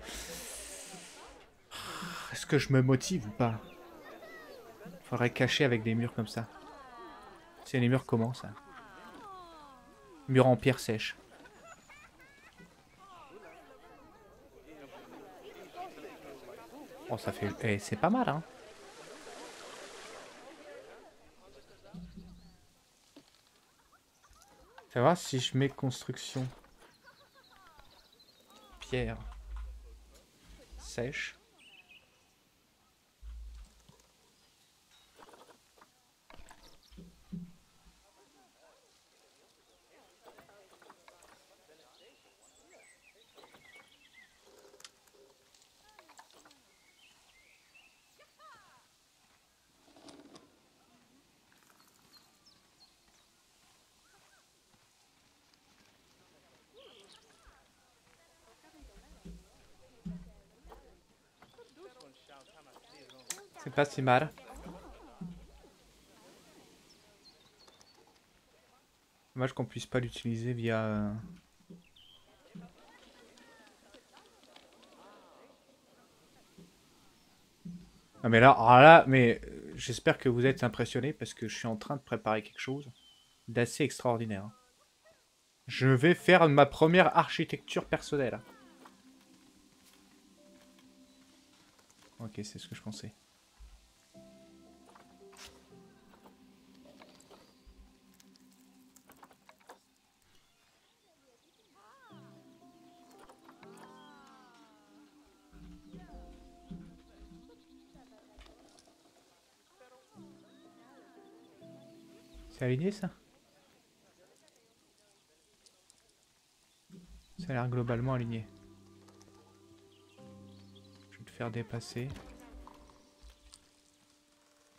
Est-ce que je me motive ou pas? Il faudrait cacher avec des murs comme ça. C'est les murs comment, ça? Murs en pierre sèche. Oh, ça fait... Eh, c'est pas mal, hein. Ça va si je mets construction. Pierre. Sèche. C'est pas si mal. Dommage qu'on puisse pas l'utiliser via... Ah mais là, ah là, mais j'espère que vous êtes impressionnés parce que je suis en train de préparer quelque chose d'assez extraordinaire. Je vais faire ma première architecture personnelle. Ok, c'est ce que je pensais. C'est aligné ça? Ça a l'air globalement aligné. Je vais te faire dépasser.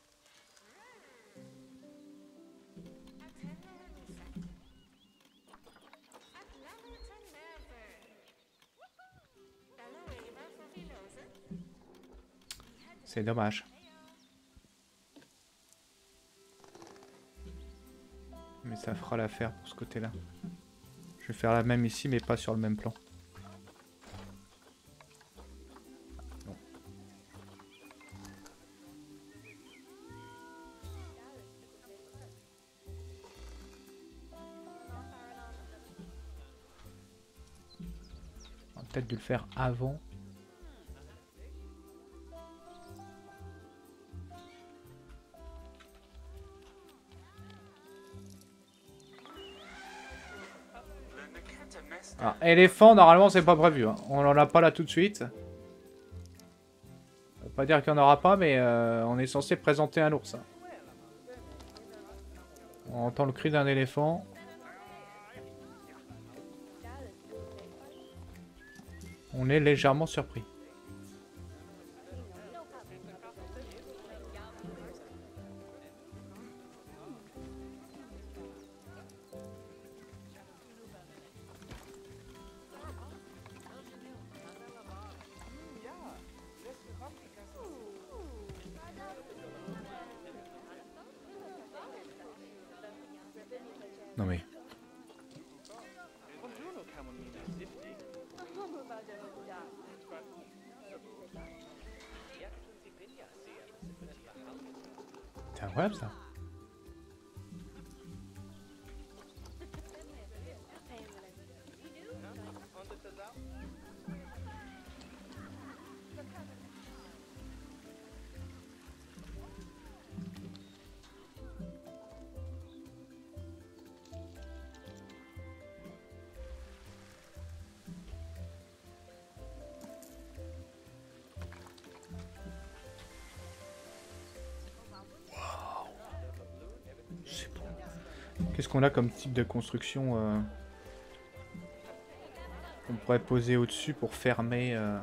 C'est dommage. Mais ça fera l'affaire pour ce côté-là. Je vais faire la même ici, mais pas sur le même plan. Non. On va peut-être dû le faire avant. Alors, éléphant, normalement, c'est pas prévu. Hein. On en a pas là tout de suite. Ça veut pas dire qu'il n'y en aura pas, mais euh, on est censé présenter un ours. Hein. On entend le cri d'un éléphant. On est légèrement surpris. Non mais... C'est incroyable ça. Qu'est-ce qu'on a comme type de construction euh, qu'on pourrait poser au-dessus pour fermer euh...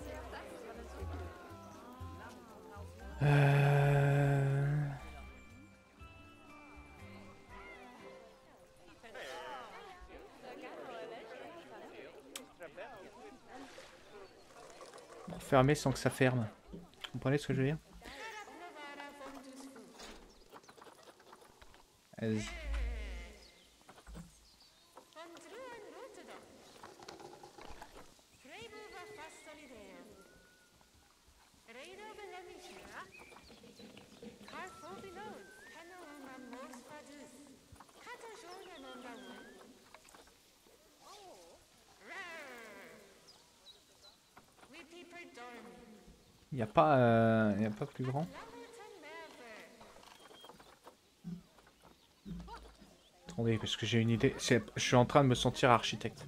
Euh... Pour fermer sans que ça ferme. Vous comprenez ce que je veux dire? Vas-y. Il n'y a pas, euh, il y a pas plus grand. Attendez, parce que j'ai une idée. Je suis en train de me sentir architecte.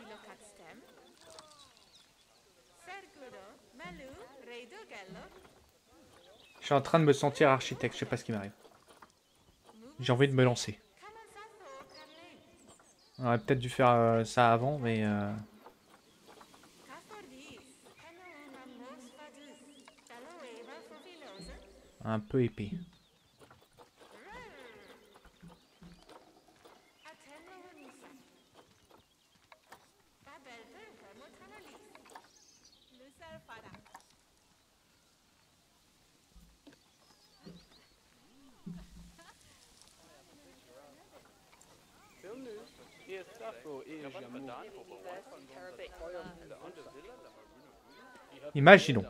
Je suis en train de me sentir architecte. Je sais pas ce qui m'arrive. J'ai envie de me lancer. On aurait peut-être dû faire euh, ça avant, mais... Euh... un peu épais. Imaginons.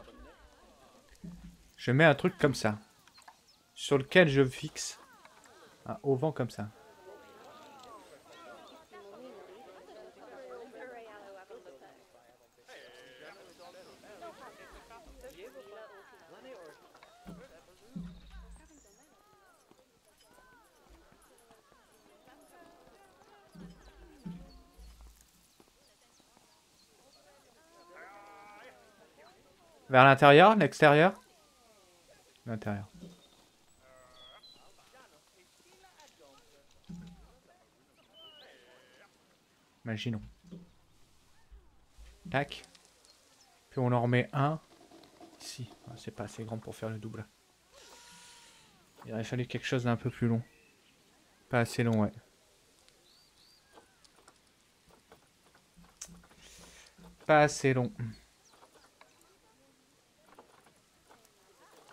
Je mets un truc comme ça. Sur lequel je fixe un auvent comme ça. Vers l'intérieur, l'extérieur? L'intérieur. Imaginons. Tac. Puis on en remet un. Ici. Ah, c'est pas assez grand pour faire le double. Il aurait fallu quelque chose d'un peu plus long. Pas assez long, ouais. Pas assez long.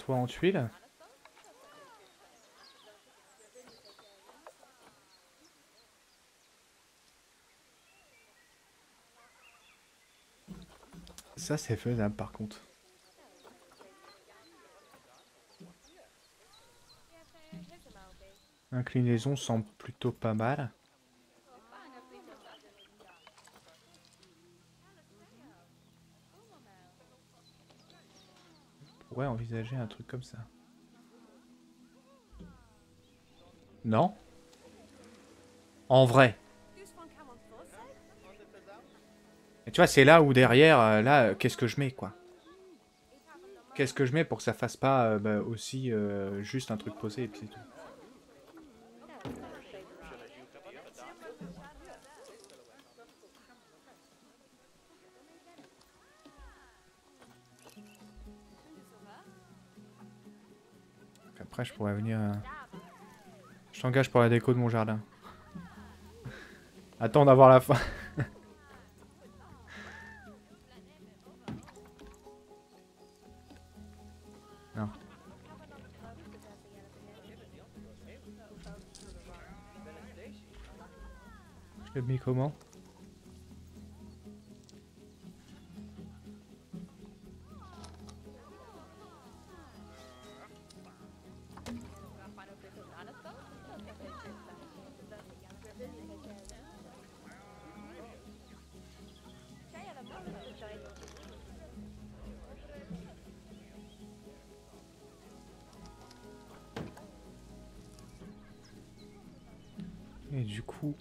toit en tuiles. Ça c'est faisable par contre. Inclinaison semble plutôt pas mal. On pourrait envisager un truc comme ça. Non? En vrai. Et tu vois, c'est là où derrière, euh, là, euh, qu'est-ce que je mets, quoi? Qu'est-ce que je mets pour que ça fasse pas euh, bah, aussi euh, juste un truc posé et puis c'est tout. Donc après, je pourrais venir... Euh... Je t'engage pour la déco de mon jardin. Attends d'avoir la fin. Non. Je l'ai mis comment? Et du coup...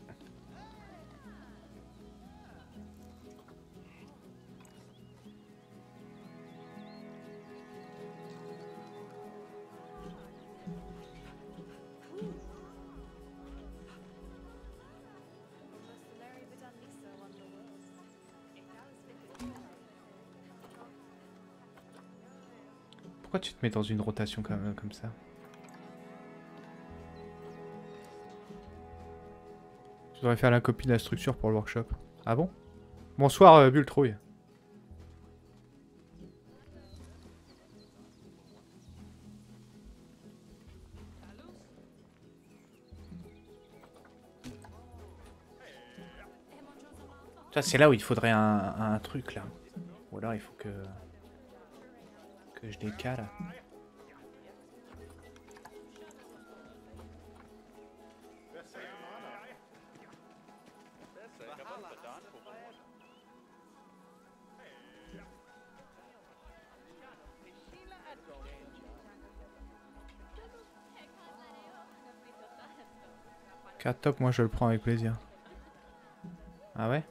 Pourquoi tu te mets dans une rotation comme, comme ça? Tu devrais faire la copie de la structure pour le workshop. Ah bon? Bonsoir, euh, Bultrouille. Ça, c'est là où il faudrait un, un truc, là. Ou alors, il faut que... que je décale. quatre top, moi je le prends avec plaisir. Ah ouais?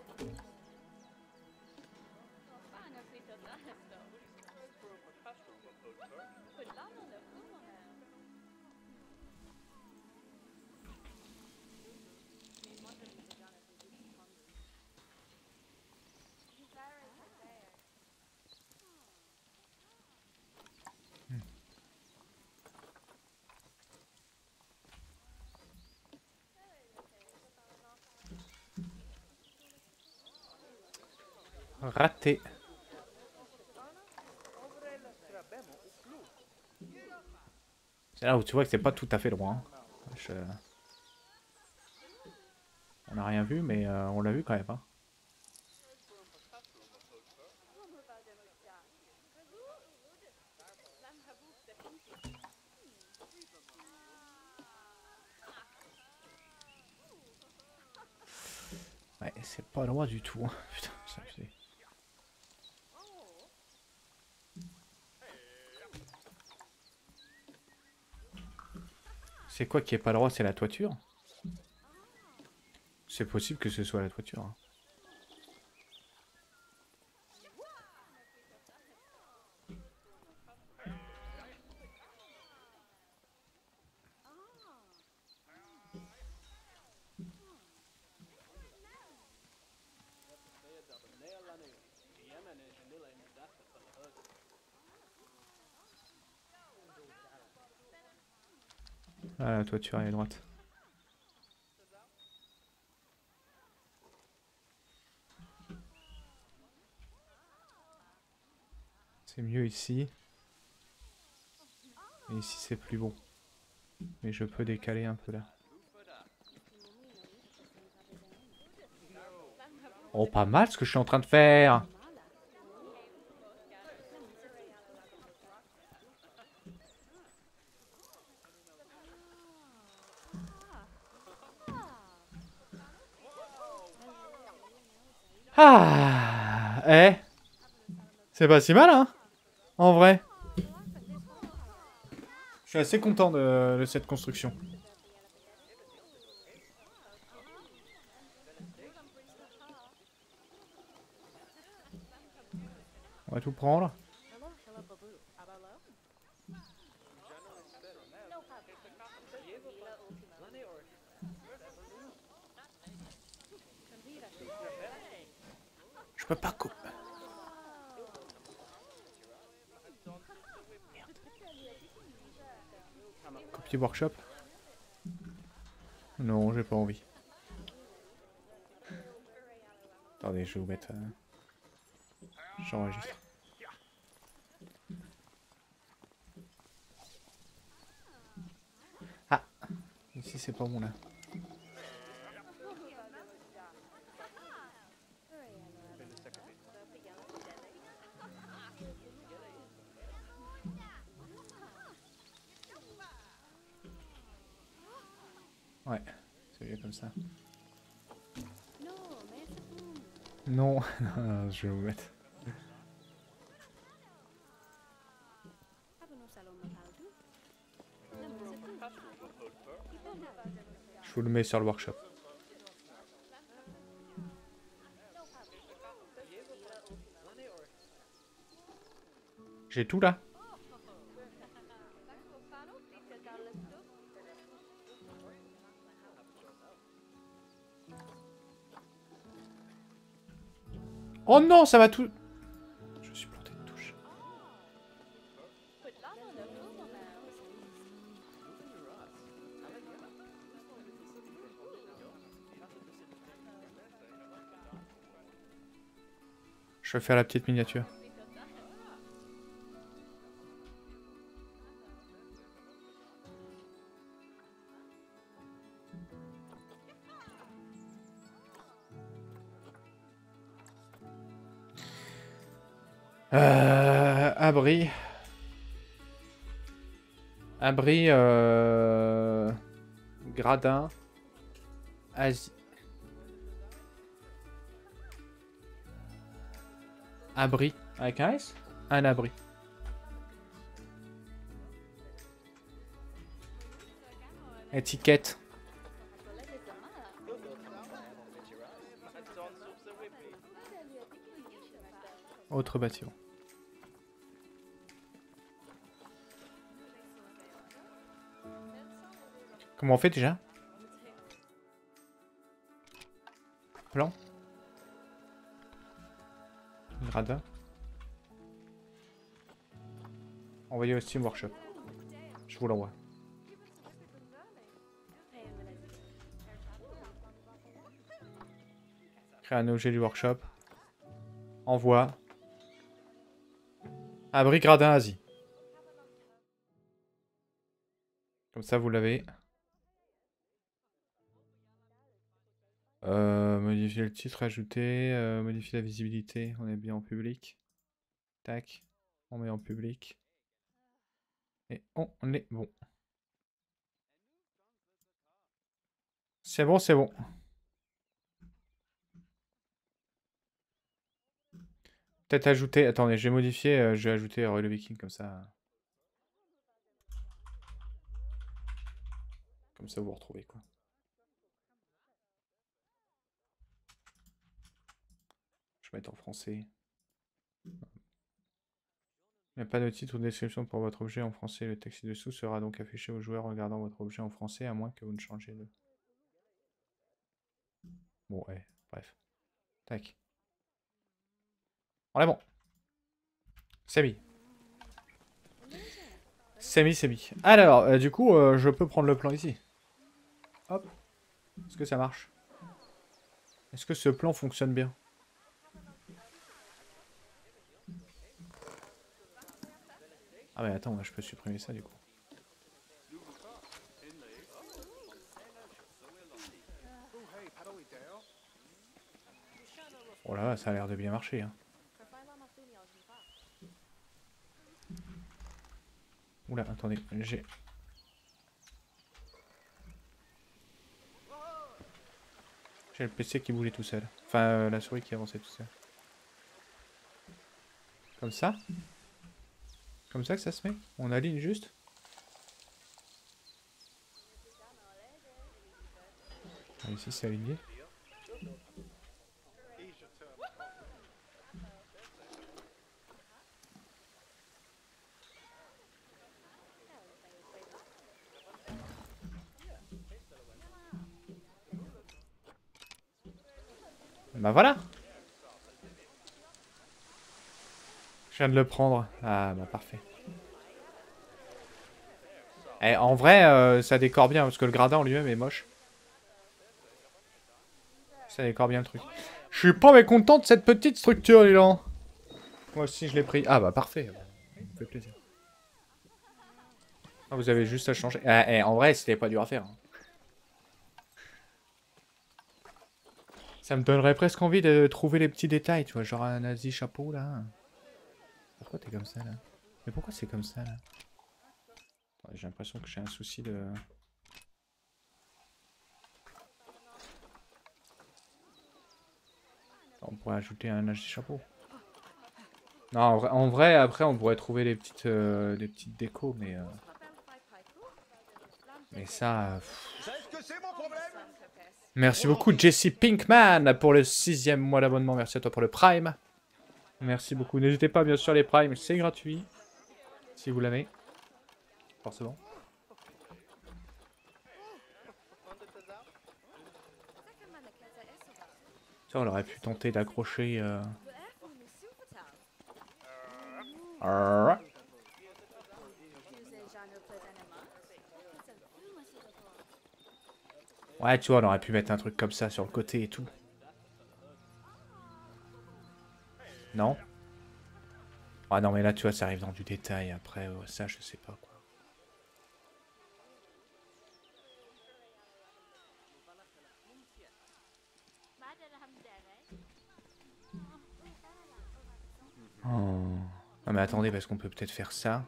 Hmm. Raté. C'est là où tu vois que c'est pas tout à fait droit. Hein. Je... On n'a rien vu, mais euh, on l'a vu quand même. Hein. Ouais, c'est pas droit du tout. Hein. Putain, ça fait... C'est quoi qui est pas droit? C'est la toiture? C'est possible que ce soit la toiture. Hein. Ah, la toiture elle est droite. C'est mieux ici. ici c'est plus bon. Mais je peux décaler un peu là. Oh, pas mal ce que je suis en train de faire. Ah, eh, c'est pas si mal, hein, en vrai. Je suis assez content de, de cette construction. On va tout prendre. Je peux pas couper. Copier workshop. Non, j'ai pas envie. Attendez, je vais vous mettre... Euh... J'enregistre. Ah, ici c'est pas bon là. Ouais, c'est mieux comme ça. Non, je vais vous mettre. Je vous le mets sur le workshop. J'ai tout là. Oh non, ça va tout... Je suis planté de touche. Je vais faire la petite miniature. Euh, abri. Abri. Euh, gradin. Asie. Abri. Avec un S? Un abri. Étiquette. Autre bâtiment. Comment on fait déjà? Plan. Gradin. Envoyer au Steam Workshop. Je vous l'envoie. Créer un objet du workshop. Envoi. Abri gradin Asie. Comme ça, vous l'avez. Euh, modifier le titre, ajouter, euh, modifier la visibilité. On est bien en public. Tac. On met en public. Et on est bon. C'est bon, c'est bon. Peut-être ajouter... Attendez, je vais modifier. Euh, je vais ajouter Roy le Viking comme ça. Comme ça, vous vous retrouvez, quoi. Je vais mettre en français. Il n'y a pas de titre ou de description pour votre objet en français. Le texte ci-dessous sera donc affiché aux joueurs regardant votre objet en français, à moins que vous ne changiez de... Bon, ouais, bref. Tac. On est bon. C'est mis. C'est mis, c'est mis. Alors, euh, du coup, euh, je peux prendre le plan ici. Hop. Est-ce que ça marche? Est-ce que ce plan fonctionne bien? Ah mais attends, je peux supprimer ça du coup. Oh là, ça a l'air de bien marcher. Hein. Oula, attendez, j'ai... J'ai le P C qui bougeait tout seul. Enfin, euh, la souris qui avançait tout seul. Comme ça? Comme ça que ça se met? On aligne juste? Ah, ici c'est aligné. Bah voilà! Je viens de le prendre. Ah bah parfait. Eh, en vrai, euh, ça décore bien, parce que le gradin en lui-même est moche. Ça décore bien le truc. Je suis pas mécontent de cette petite structure, les gens. Moi aussi, je l'ai pris. Ah bah parfait. Ça me fait plaisir. Ah, vous avez juste à changer. Ah, eh, en vrai, c'était pas dur à faire. Hein. Ça me donnerait presque envie de trouver les petits détails, tu vois. Genre un nazi chapeau, là. Pourquoi t'es comme ça, là? Mais pourquoi c'est comme ça, là? J'ai l'impression que j'ai un souci de... On pourrait ajouter un nazi chapeau. Non, en vrai, en vrai, après, on pourrait trouver des petites, euh, des petites décos, mais... Euh... Mais ça... Euh, Merci beaucoup, Jesse Pinkman, pour le sixième mois d'abonnement. Merci à toi pour le Prime. Merci beaucoup. N'hésitez pas, bien sûr, les Primes, c'est gratuit. Si vous l'avez. Forcément. Ça, on aurait pu tenter d'accrocher... Euh... Ouais, tu vois, on aurait pu mettre un truc comme ça sur le côté et tout. Non? Ah non, mais là, tu vois, ça arrive dans du détail. Après, oh, ça, je sais pas, quoi. Oh. Non, mais attendez, parce qu'on peut peut-être faire ça.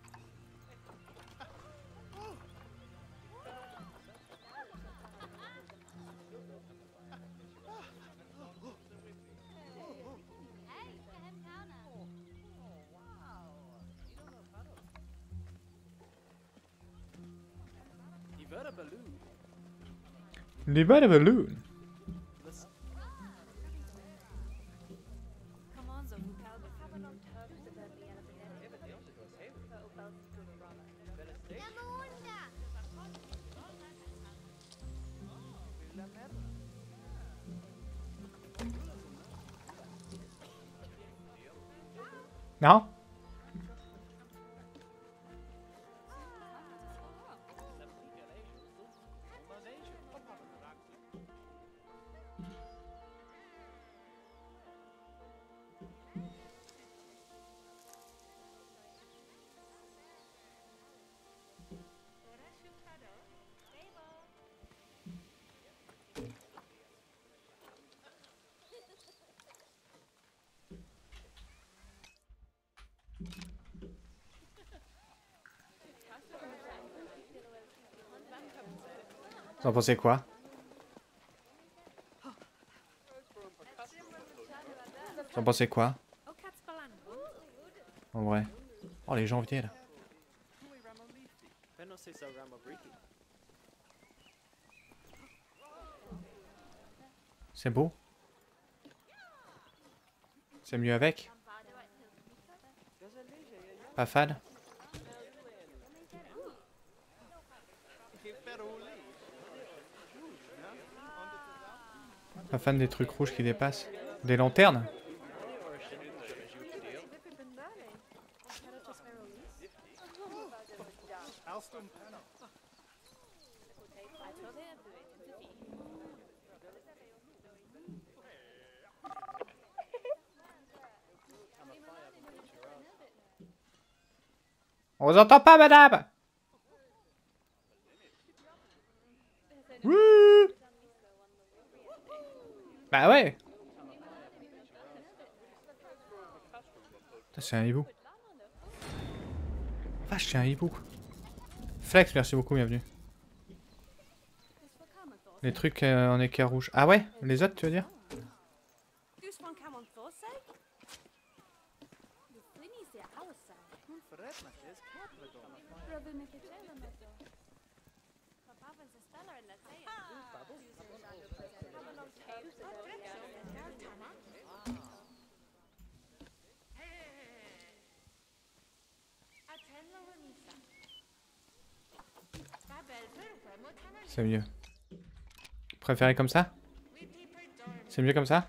Leave a balloon. Non? Vous en pensez quoi? Vous en pensez quoi? En vrai. Oh, les gens viennent. C'est beau? C'est mieux avec? Pas fan? Pas fan des trucs rouges qui dépassent? Des lanternes? On vous entend pas, madame? Oui. Bah ouais. C'est un hibou. Vache, c'est un hibou. Flex, merci beaucoup, bienvenue. Les trucs euh, en équerre rouge. Ah ouais? Les autres, tu veux dire? C'est mieux. Préférez comme ça? C'est mieux comme ça?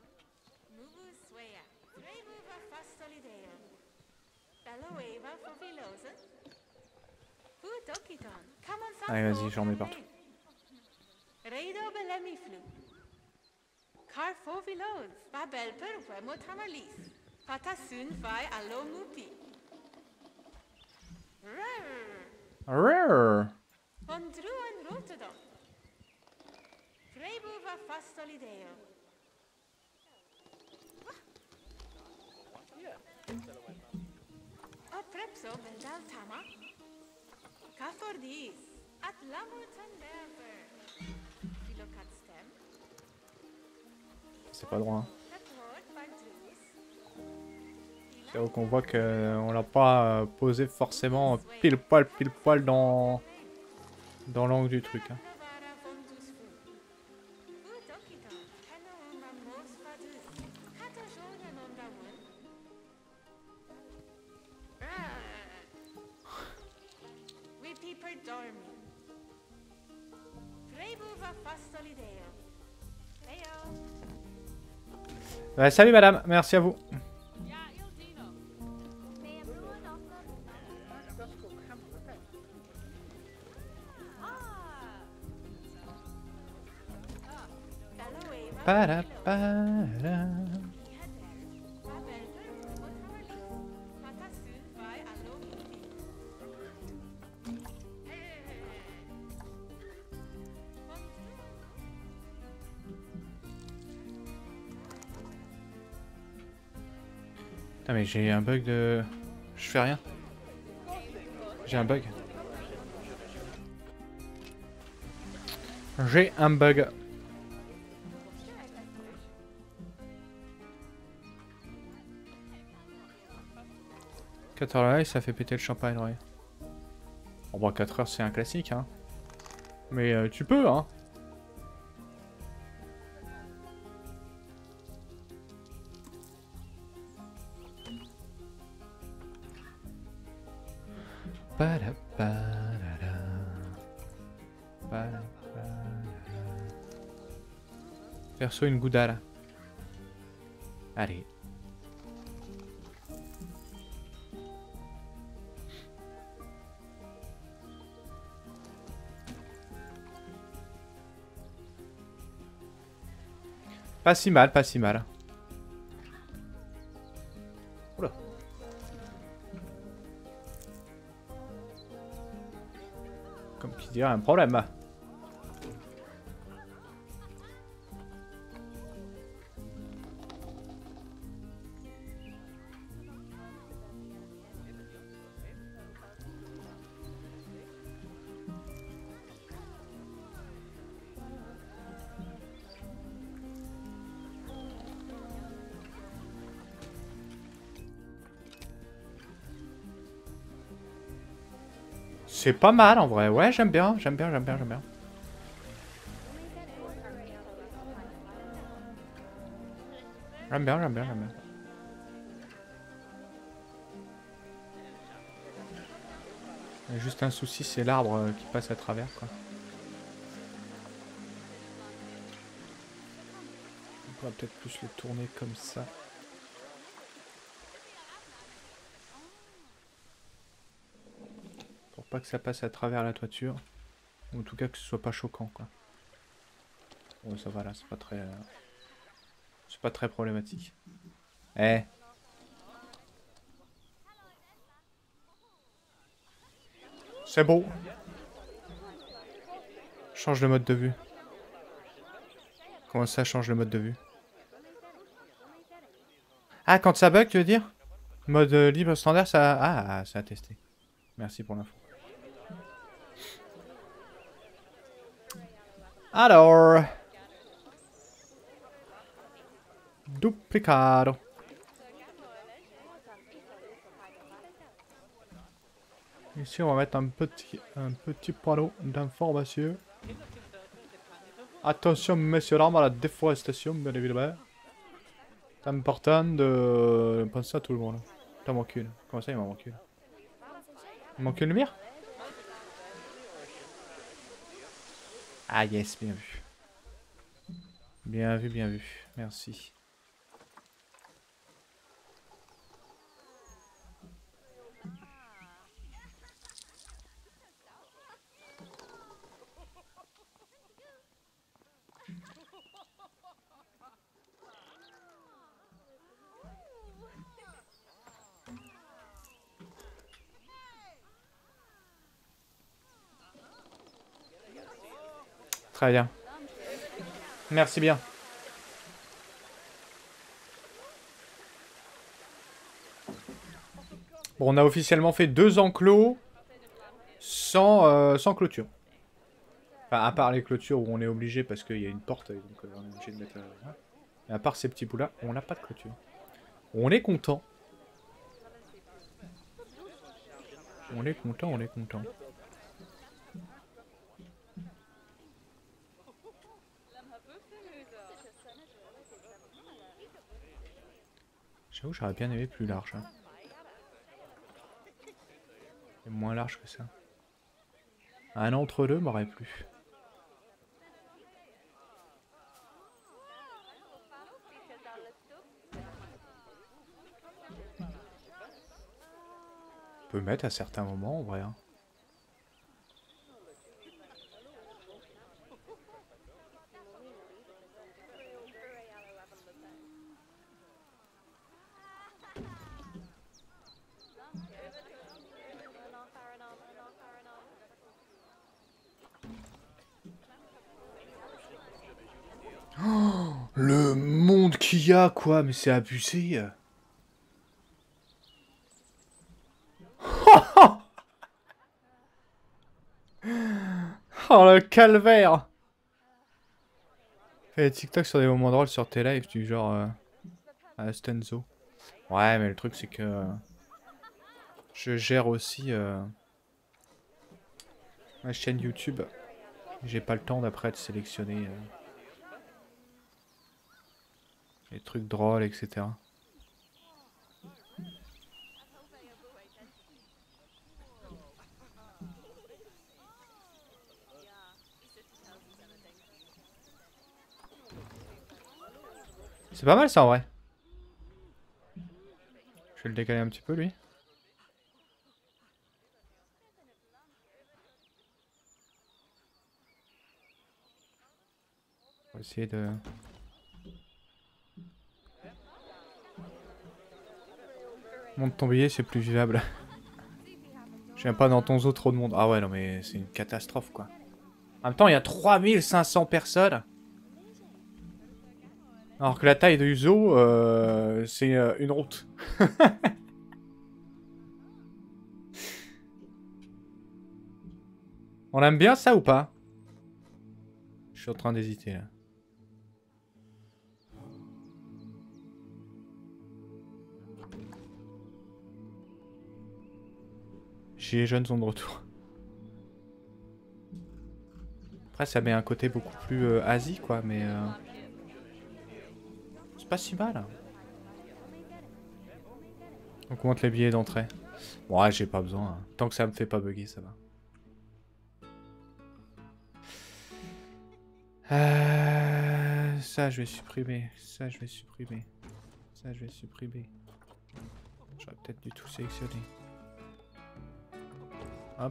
Allez, vas-y, j'en mets partout. Rare. C'est pas droit. Hein. C'est là qu'on voit qu'on l'a pas posé forcément pile poil pile poil dans dans l'angle du truc. Hein. Euh, salut madame, merci à vous. Para, para. Putain mais j'ai un bug de... Je fais rien. J'ai un bug. J'ai un bug. quatre heures là et ça fait péter le champagne, ouais. Bon bah quatre heures c'est un classique hein. Mais euh, tu peux hein. Perso une goudala. Allez. Pas si mal, pas si mal. Oula. Comme qui dirait un problème. C'est pas mal en vrai, ouais j'aime bien, j'aime bien, j'aime bien, j'aime bien. J'aime bien, j'aime bien, j'aime bien. Il y a juste un souci, c'est l'arbre qui passe à travers quoi. On va peut-être plus le tourner comme ça. Pour pas que ça passe à travers la toiture. Ou en tout cas que ce soit pas choquant quoi. Bon ça va là, c'est pas très... Euh... C'est pas très problématique. Eh. C'est beau. Change le mode de vue. Comment ça change le mode de vue? Ah, quand ça bug, tu veux dire? Mode euh, libre standard, ça... Ah, ça a testé. Merci pour l'info. Alors... Duplicado. Ici, on va mettre un petit, un petit panneau d'information. Attention, messieurs, dames, à la déforestation, bien évidemment. C'est important de penser à tout le monde. T'en manques une. Comment ça, il m'en manque une? Il manque une lumière? Ah yes, bien vu. Bien vu, bien vu. Merci. Très bien. Merci bien. Bon, on a officiellement fait deux enclos sans, euh, sans clôture. Enfin, à part les clôtures où on est obligé parce qu'il y a une porte, et donc euh, on est obligé de mettre... Euh, et à part ces petits bouts là, on n'a pas de clôture. On est content. On est content, on est content. J'avoue, j'aurais bien aimé plus large. Hein. Et moins large que ça. Un entre-deux m'aurait plu. On peut mettre à certains moments en vrai. Hein. Oh, le monde qu'il y a, quoi, mais c'est abusé. Oh, le calvaire. Fais des TikTok sur des moments drôles sur tes lives, du genre... Euh, à Stenzo. Ouais, mais le truc, c'est que... Euh, je gère aussi... Euh, ma chaîne YouTube. J'ai pas le temps d'après de sélectionner... Euh, les trucs drôles, et cetera. C'est pas mal ça en vrai. Je vais le décaler un petit peu lui. On va essayer de... Monte ton billet, c'est plus vivable. Je viens pas dans ton zoo trop de monde. Ah ouais, non mais c'est une catastrophe quoi. En même temps, il y a trois mille cinq cents personnes. Alors que la taille du zoo, euh, c'est euh, une route. On aime bien ça ou pas? Je suis en train d'hésiter là. Gilets jaunes sont de retour. Après, ça met un côté beaucoup plus euh, Asie quoi, mais... Euh... C'est pas si mal. Donc on monte les billets d'entrée. Bon, ouais, j'ai pas besoin. Hein. Tant que ça me fait pas bugger, ça va. Euh, ça, je vais supprimer. Ça, je vais supprimer. Ça, je vais supprimer. J'aurais peut-être dû tout sélectionner. Hop.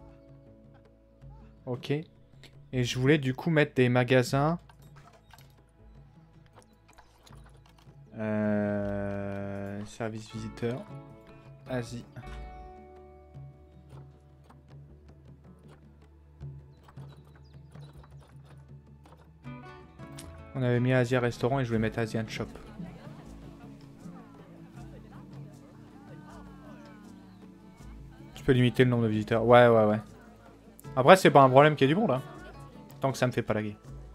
Ok. Et je voulais du coup mettre des magasins. Euh, service visiteur. Asie. On avait mis Asia Restaurant et je voulais mettre Asian Shop. peux limiter le nombre de visiteurs. Ouais, ouais, ouais. Après, c'est pas un problème qu'il y ait du monde, hein. Tant que ça me fait pas laguer.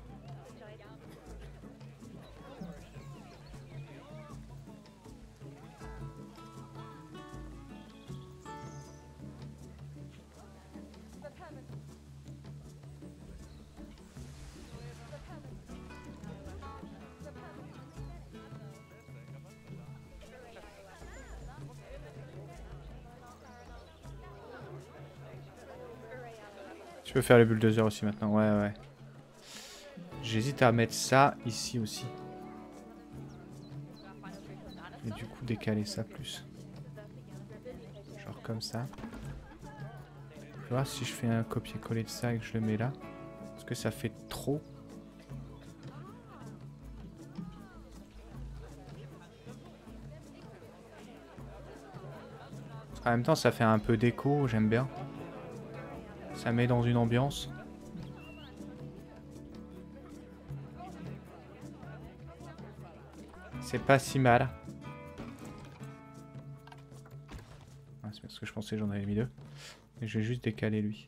Tu peux faire les bulldozers aussi maintenant. Ouais, ouais. J'hésite à mettre ça ici aussi. Et du coup, décaler ça plus. Genre comme ça. Je vais voir si je fais un copier-coller de ça et que je le mets là. Est-ce que ça fait trop? En même temps, ça fait un peu d'écho, j'aime bien. Ça met dans une ambiance. C'est pas si mal. Ah, c'est parce que je pensais que j'en avais mis deux. Et je vais juste décaler lui.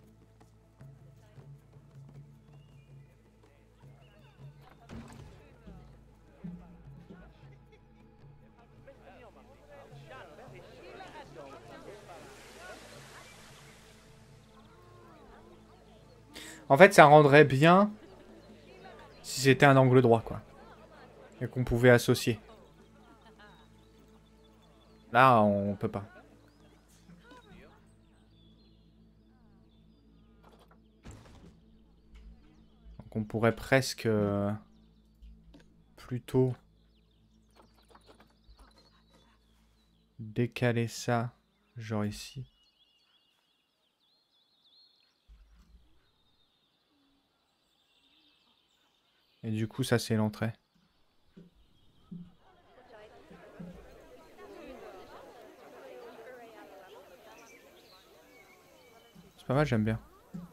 En fait, ça rendrait bien si c'était un angle droit, quoi. Et qu'on pouvait associer. Là, on peut pas. Donc on pourrait presque... Euh, plutôt... décaler ça, genre ici. Et du coup, ça, c'est l'entrée. C'est pas mal, j'aime bien.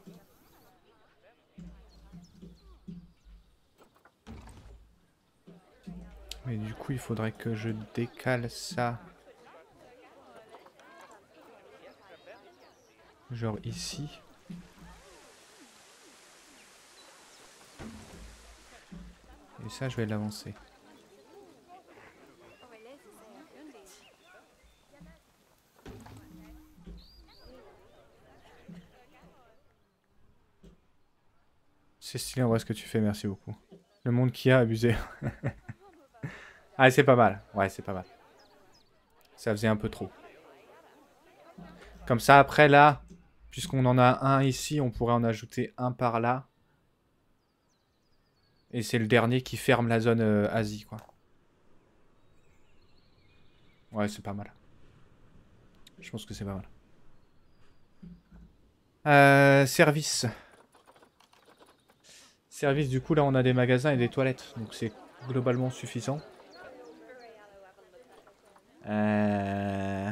Mais du coup, il faudrait que je décale ça. Genre ici. Et ça, je vais l'avancer. C'est stylé en vrai ce que tu fais, merci beaucoup. Le monde qui a abusé. Ah, c'est pas mal. Ouais, c'est pas mal. Ça faisait un peu trop. Comme ça, après là, puisqu'on en a un ici, on pourrait en ajouter un par là. Et c'est le dernier qui ferme la zone euh, Asie, quoi. Ouais, c'est pas mal. Je pense que c'est pas mal. Euh, service. Service, du coup, là, on a des magasins et des toilettes. Donc, c'est globalement suffisant. Euh...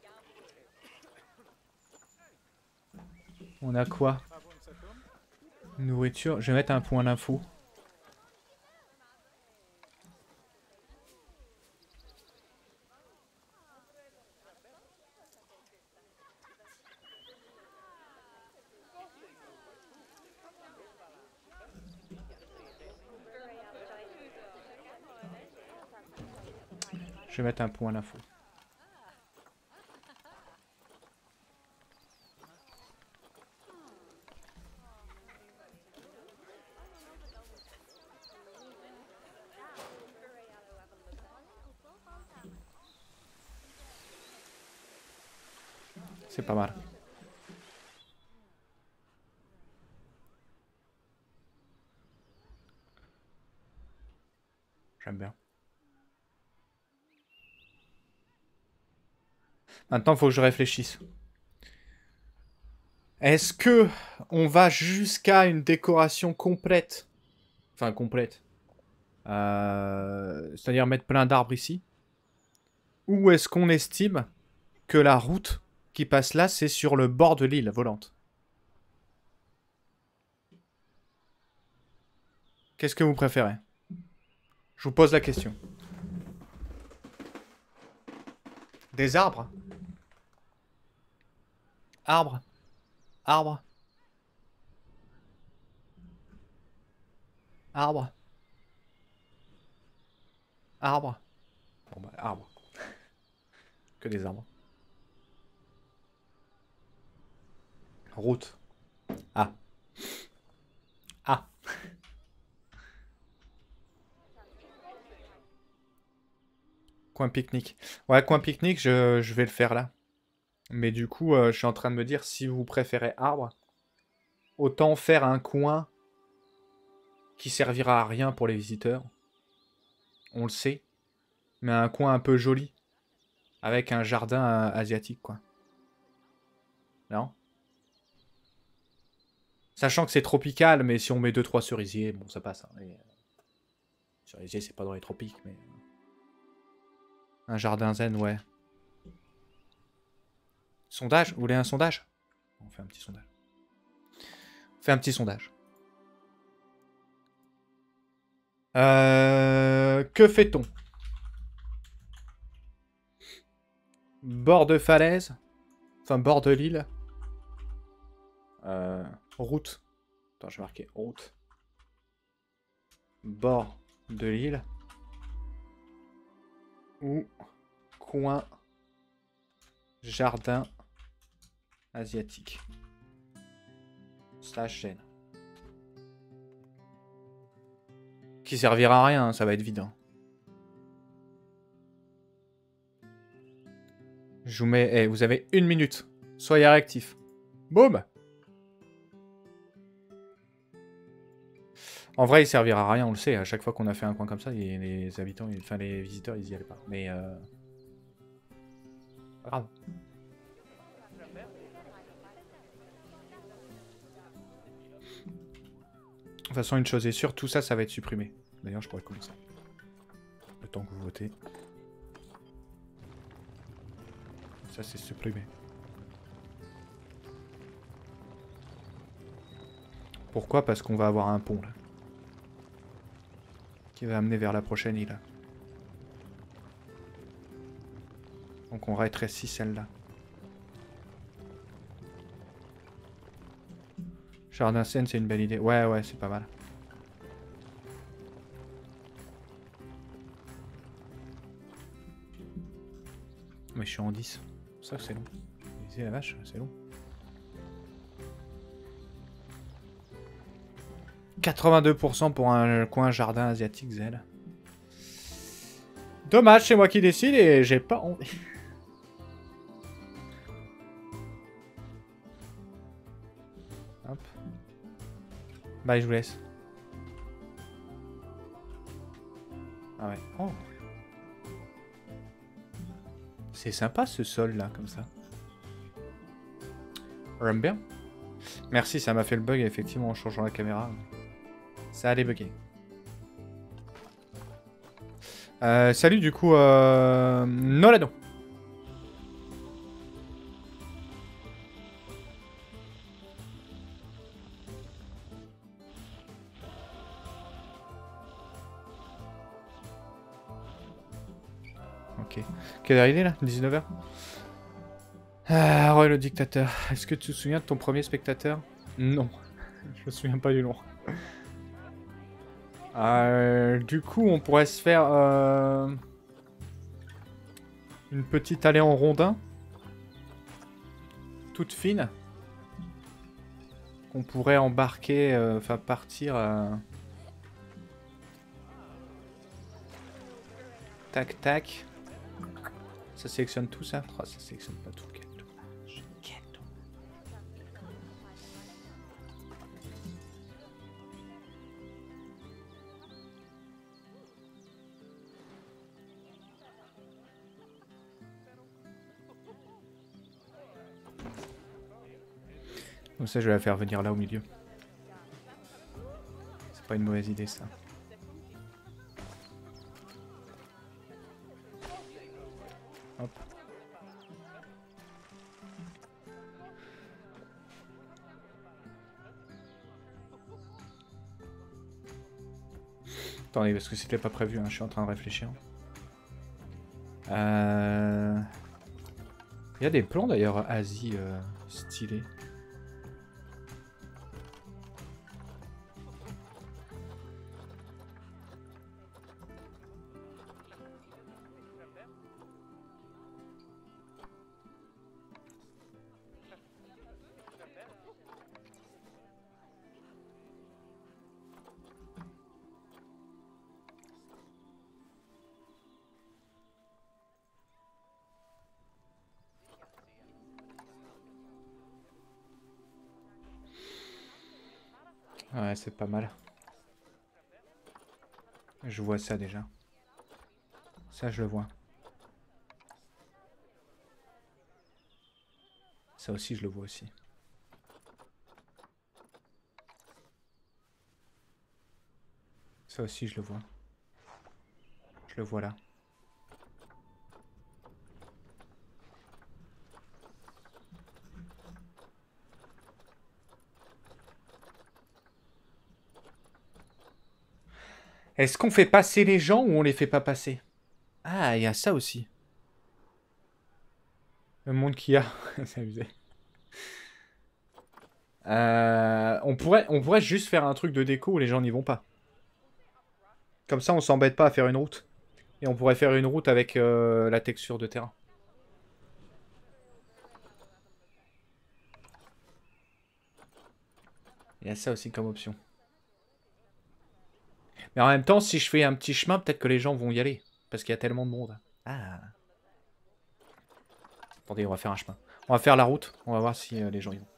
On a quoi? Nourriture. Je vais mettre un point d'info. Je vais mettre un point d'info. C'est pas mal. J'aime bien. Maintenant, il faut que je réfléchisse. Est-ce que on va jusqu'à une décoration complète? Enfin, complète. Euh, C'est-à-dire mettre plein d'arbres ici? Ou est-ce qu'on estime que la route qui passe là, c'est sur le bord de l'île volante? Qu'est-ce que vous préférez? Je vous pose la question. Des arbres? Arbre. Arbre. Arbre. Arbre. Bon bah, arbre. Que des arbres. Route. Ah. Ah. Coin pique-nique. Ouais, coin pique-nique, je, je vais le faire là. Mais du coup, euh, je suis en train de me dire, si vous préférez arbre, autant faire un coin qui servira à rien pour les visiteurs. On le sait. Mais un coin un peu joli. Avec un jardin euh, asiatique, quoi. Non? Sachant que c'est tropical, mais si on met deux trois cerisiers, bon, ça passe. Hein, mais, euh, cerisier, c'est pas dans les tropiques, mais... Un jardin zen, ouais. Sondage? Vous voulez un sondage? On fait un petit sondage. On fait un petit sondage. Euh... Que fait-on? Bord de falaise. Enfin, bord de l'île. Euh... Route. Attends, je vais marquer route. Bord de l'île. Ou coin jardin asiatique. Slash chaîne. Qui servira à rien, hein, ça va être vide. Hein. Je vous mets... Eh, vous avez une minute. Soyez réactifs. Boum! En vrai, il servira à rien, on le sait. À chaque fois qu'on a fait un coin comme ça, les habitants, enfin les visiteurs, ils y allaient pas. Mais euh... pas grave. De toute façon, une chose est sûre, tout ça, ça va être supprimé. D'ailleurs, je pourrais commencer. Le temps que vous votez. Ça, c'est supprimé. Pourquoi? Parce qu'on va avoir un pont, là. Qui va amener vers la prochaine île. Donc on rétrécit celle-là. Jardin Seine, c'est une belle idée. Ouais, ouais, c'est pas mal. Mais je suis en dix. C'est ça que c'est long. C'est la vache, c'est long. quatre-vingt-deux pour cent pour un coin jardin asiatique, Zell. Dommage, c'est moi qui décide et j'ai pas envie. Hop. Bye, je vous laisse. Ah ouais. Oh. C'est sympa ce sol là, comme ça. J'aime bien. Merci, ça m'a fait le bug effectivement en changeant la caméra. Ça allait bugger. Euh, salut du coup, euh... Nolano. Ok. Quelle heure il est là? dix-neuf heures. Ah, ouais, le dictateur. Est-ce que tu te souviens de ton premier spectateur? Non. Je me souviens pas du nom. Euh, du coup, on pourrait se faire euh, une petite allée en rondin. Toute fine. Qu'on pourrait embarquer, euh, enfin partir... Euh... Tac, tac. Ça sélectionne tout ça? Oh, ça sélectionne pas tout. Quel dommage. Quel dommage. Comme ça, je vais la faire venir là au milieu. C'est pas une mauvaise idée, ça. Hop. Attendez, parce que c'était pas prévu, hein, je suis en train de réfléchir. Euh... Il y a des plans d'ailleurs Asie euh, Stylé. Ouais, c'est pas mal. Je vois ça déjà. Ça, je le vois. Ça aussi, je le vois aussi. Ça aussi, je le vois. Je le vois là. Est-ce qu'on fait passer les gens ou on les fait pas passer? Ah, il y a ça aussi. Le monde qu'il y a. C'est amusé. Euh, on, pourrait, on pourrait juste faire un truc de déco où les gens n'y vont pas. Comme ça, on s'embête pas à faire une route. Et on pourrait faire une route avec euh, la texture de terrain. Il y a ça aussi comme option. Mais en même temps, si je fais un petit chemin, peut-être que les gens vont y aller. Parce qu'il y a tellement de monde. Ah. Attendez, on va faire un chemin. On va faire la route. On va voir si euh, les gens y vont.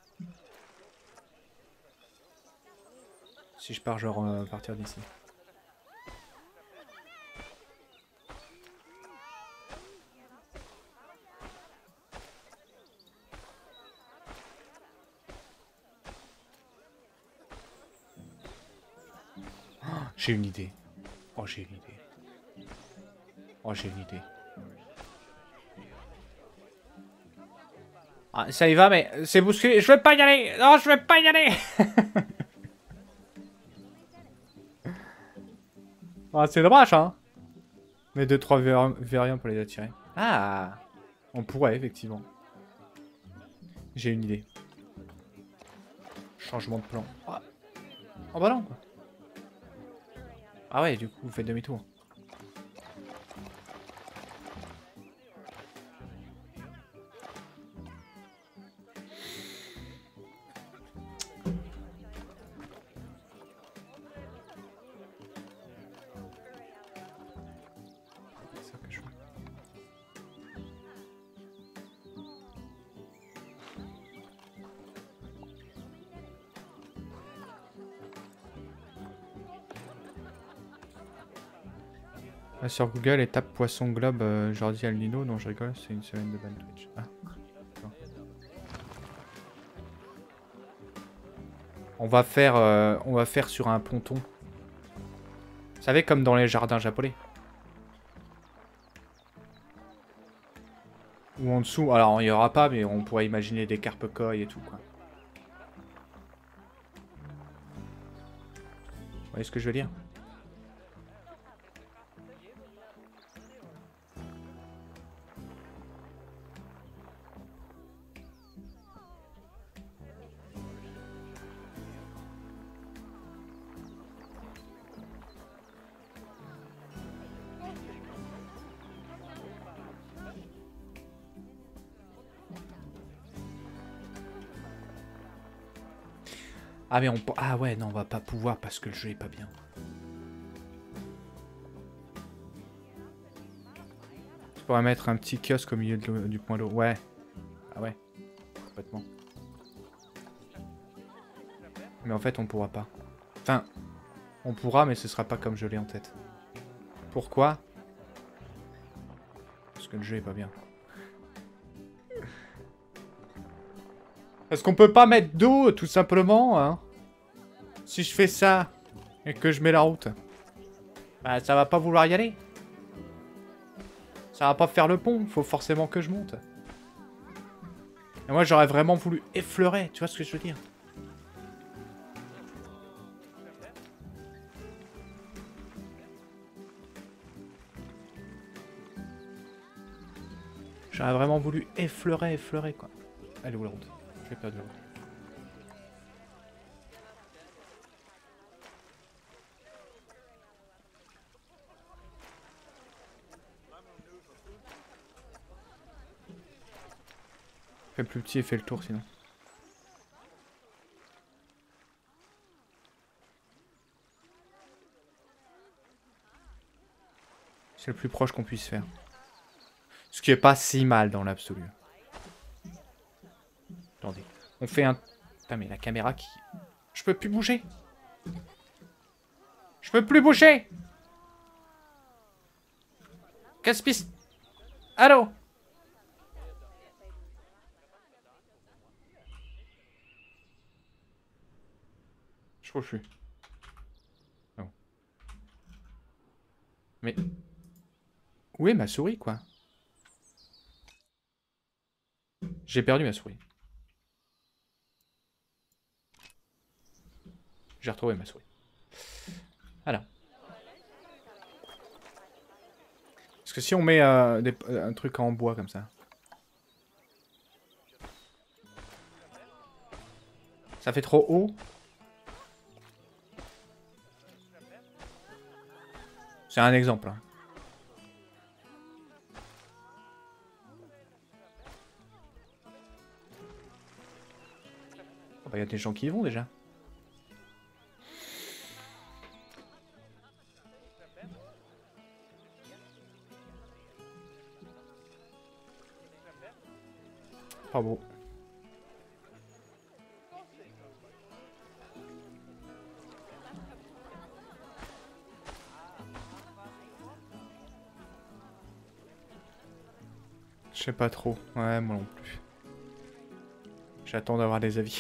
Si je pars, genre, euh, partir d'ici. Oh, j'ai une idée. Oh, j'ai une idée. Oh, j'ai une idée. Ah, ça y va, mais c'est bousculé. Je vais pas y aller. Non, je vais pas y aller. Ah, c'est dommage, hein. Mais deux trois variants pour les attirer. Ah, on pourrait, effectivement. J'ai une idée. Changement de plan. Ah, oh bah non, quoi. Ah ouais, du coup, vous faites demi-tour. Là, sur Google, et tape Poisson Globe euh, Jordi Aldino. Non, je rigole, c'est une semaine de ban Twitch. Ah. On va faire, euh, on va faire sur un ponton. Vous savez, comme dans les jardins japonais. Ou en dessous, alors il n'y aura pas, mais on pourrait imaginer des carpe koi et tout, quoi. Vous voyez ce que je veux dire? Ah mais on... Ah ouais, non, on va pas pouvoir parce que le jeu est pas bien. Je pourrais mettre un petit kiosque au milieu de du point d'eau. Ouais. Ah ouais. Complètement. Mais en fait, on pourra pas. Enfin, on pourra, mais ce sera pas comme je l'ai en tête. Pourquoi? Parce que le jeu est pas bien. Parce qu'on peut pas mettre d'eau, tout simplement, hein. Si je fais ça, et que je mets la route, bah ça va pas vouloir y aller. Ça va pas faire le pont, faut forcément que je monte. Et moi j'aurais vraiment voulu effleurer, tu vois ce que je veux dire? J'aurais vraiment voulu effleurer, effleurer quoi. Elle est où la route? J'ai perdu. Fais plus petit et fais le tour sinon. C'est le plus proche qu'on puisse faire. Ce qui est pas si mal dans l'absolu. Attendez. On fait un... Putain mais la caméra qui... Je peux plus bouger. Je peux plus bouger. Casse-piste. Allô? Je peux plus. Non. Mais... Où est ma souris, quoi? J'ai perdu ma souris. J'ai retrouvé ma souris. Alors. Parce que si on met euh, des, un truc en bois comme ça... Ça fait trop haut. C'est un exemple. Hein. Oh bah, y a des gens qui y vont déjà. Pas beau. Je sais pas trop. Ouais, moi non plus. J'attends d'avoir des avis.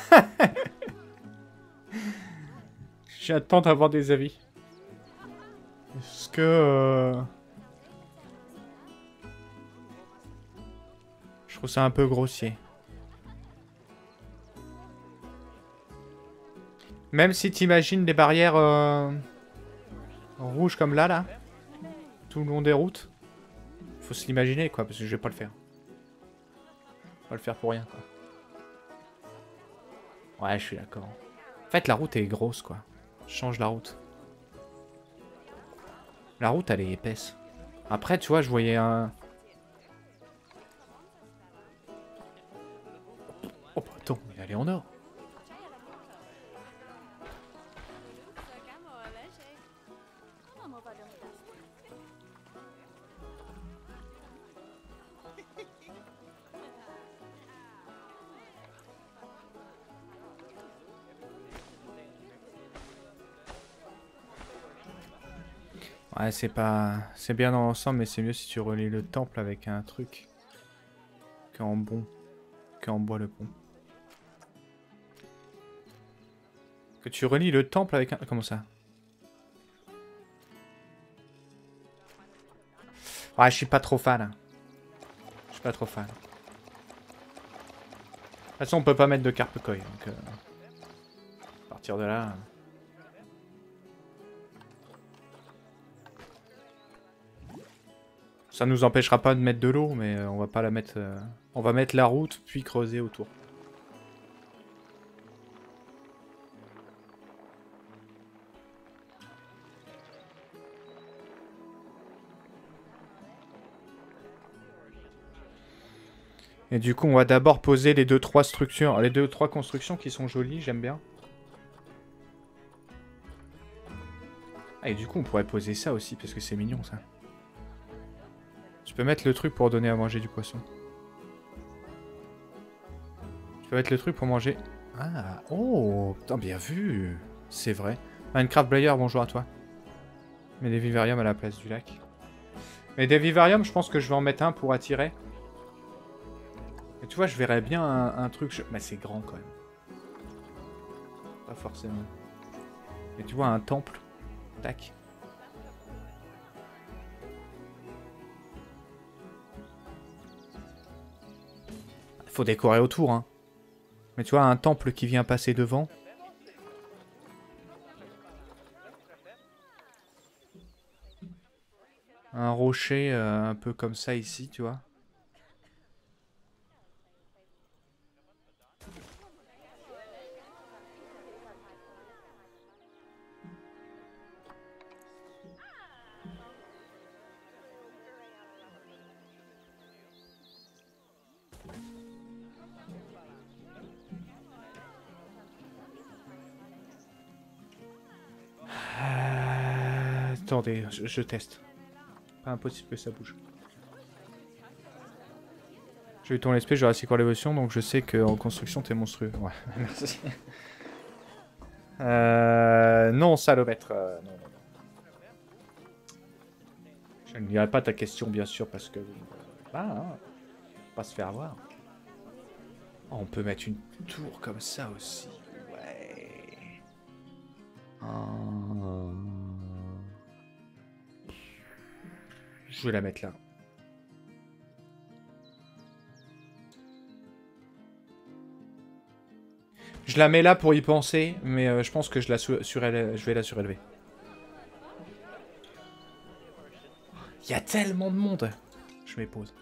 J'attends d'avoir des avis. Est-ce que... Euh... Je trouve ça un peu grossier. Même si t'imagines des barrières euh, rouges comme là, là, tout le long des routes, faut se l'imaginer, quoi, parce que je vais pas le faire. Pas le faire pour rien, quoi. Ouais, je suis d'accord. En fait, la route est grosse, quoi. Je change la route. La route, elle est épaisse. Après, tu vois, je voyais un... Oh, bah, attends, mais elle est en or. Ouais, c'est pas... C'est bien dans l'ensemble, mais c'est mieux si tu relis le temple avec un truc qu'en bon, qu'en bois le pont. Que tu relis le temple avec un... Comment ça? Ouais, je suis pas trop fan. Je suis pas trop fan. De toute façon, on peut pas mettre de carpe-coy, donc... Euh... À partir de là... Ça nous empêchera pas de mettre de l'eau, mais on va pas la mettre... Euh... On va mettre la route, puis creuser autour. Et du coup, on va d'abord poser les deux trois structures, les deux trois constructions qui sont jolies, j'aime bien. Ah, et du coup, on pourrait poser ça aussi, parce que c'est mignon, ça. Tu peux mettre le truc pour donner à manger du poisson. Tu peux mettre le truc pour manger... Ah, oh, putain, bien vu. C'est vrai. Minecraft Blayer, bonjour à toi. Mets des vivariums à la place du lac. Mais des vivariums, je pense que je vais en mettre un pour attirer. Et tu vois, je verrais bien un, un truc... Je... Mais c'est grand, quand même. Pas forcément. Et tu vois, un temple. Tac. Faut décorer autour, hein. Mais tu vois, un temple qui vient passer devant. Un rocher euh, un peu comme ça ici, tu vois. Euh, attendez, je, je teste. Pas impossible que ça bouge. J'ai eu ton esprit, j'ai Jurassic World Evolution, donc je sais qu'en construction t'es monstrueux. Ouais, merci. Euh, non, salomètre. Euh, non, non, non. Je ne lirai pas ta question, bien sûr, parce que... Ah, hein, pas se faire avoir. Oh, on peut mettre une tour comme ça aussi. Ouais. Oh. Je vais la mettre là. Je la mets là pour y penser, mais euh, je pense que je, la surélève, je vais la surélever. Il y a tellement de monde. Je m'épose.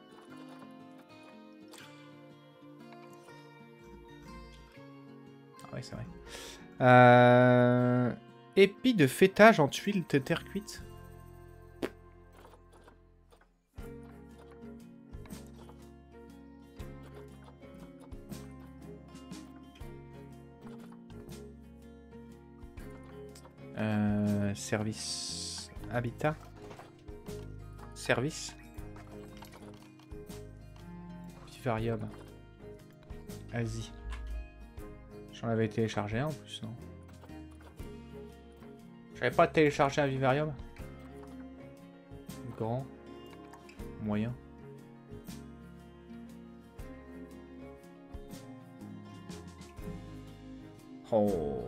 Ah ouais, c'est vrai. Euh... Épi de fêtage en tuiles de terre cuite. Euh, service. Habitat. Service. Vivarium. Asie. J'en avais téléchargé un en plus, non? J'avais pas téléchargé un vivarium? Grand. Moyen. Oh.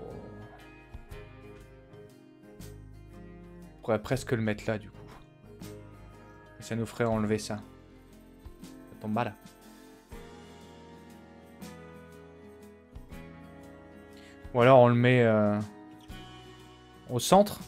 On pourrait presque le mettre là du coup. Et ça nous ferait enlever ça. Ça tombe mal. Ou alors on le met euh, au centre.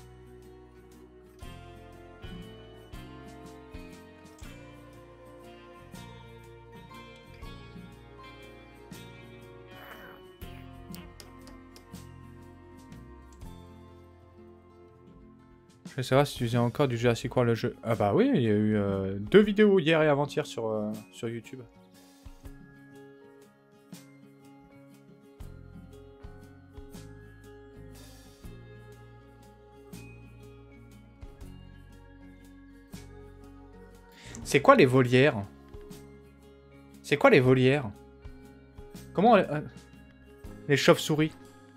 Je veux savoir si tu faisais encore du Jurassic World le jeu. Ah bah oui, il y a eu euh, deux vidéos hier et avant-hier sur, euh, sur YouTube. C'est quoi les volières? C'est quoi les volières? Comment... Euh, les chauves-souris?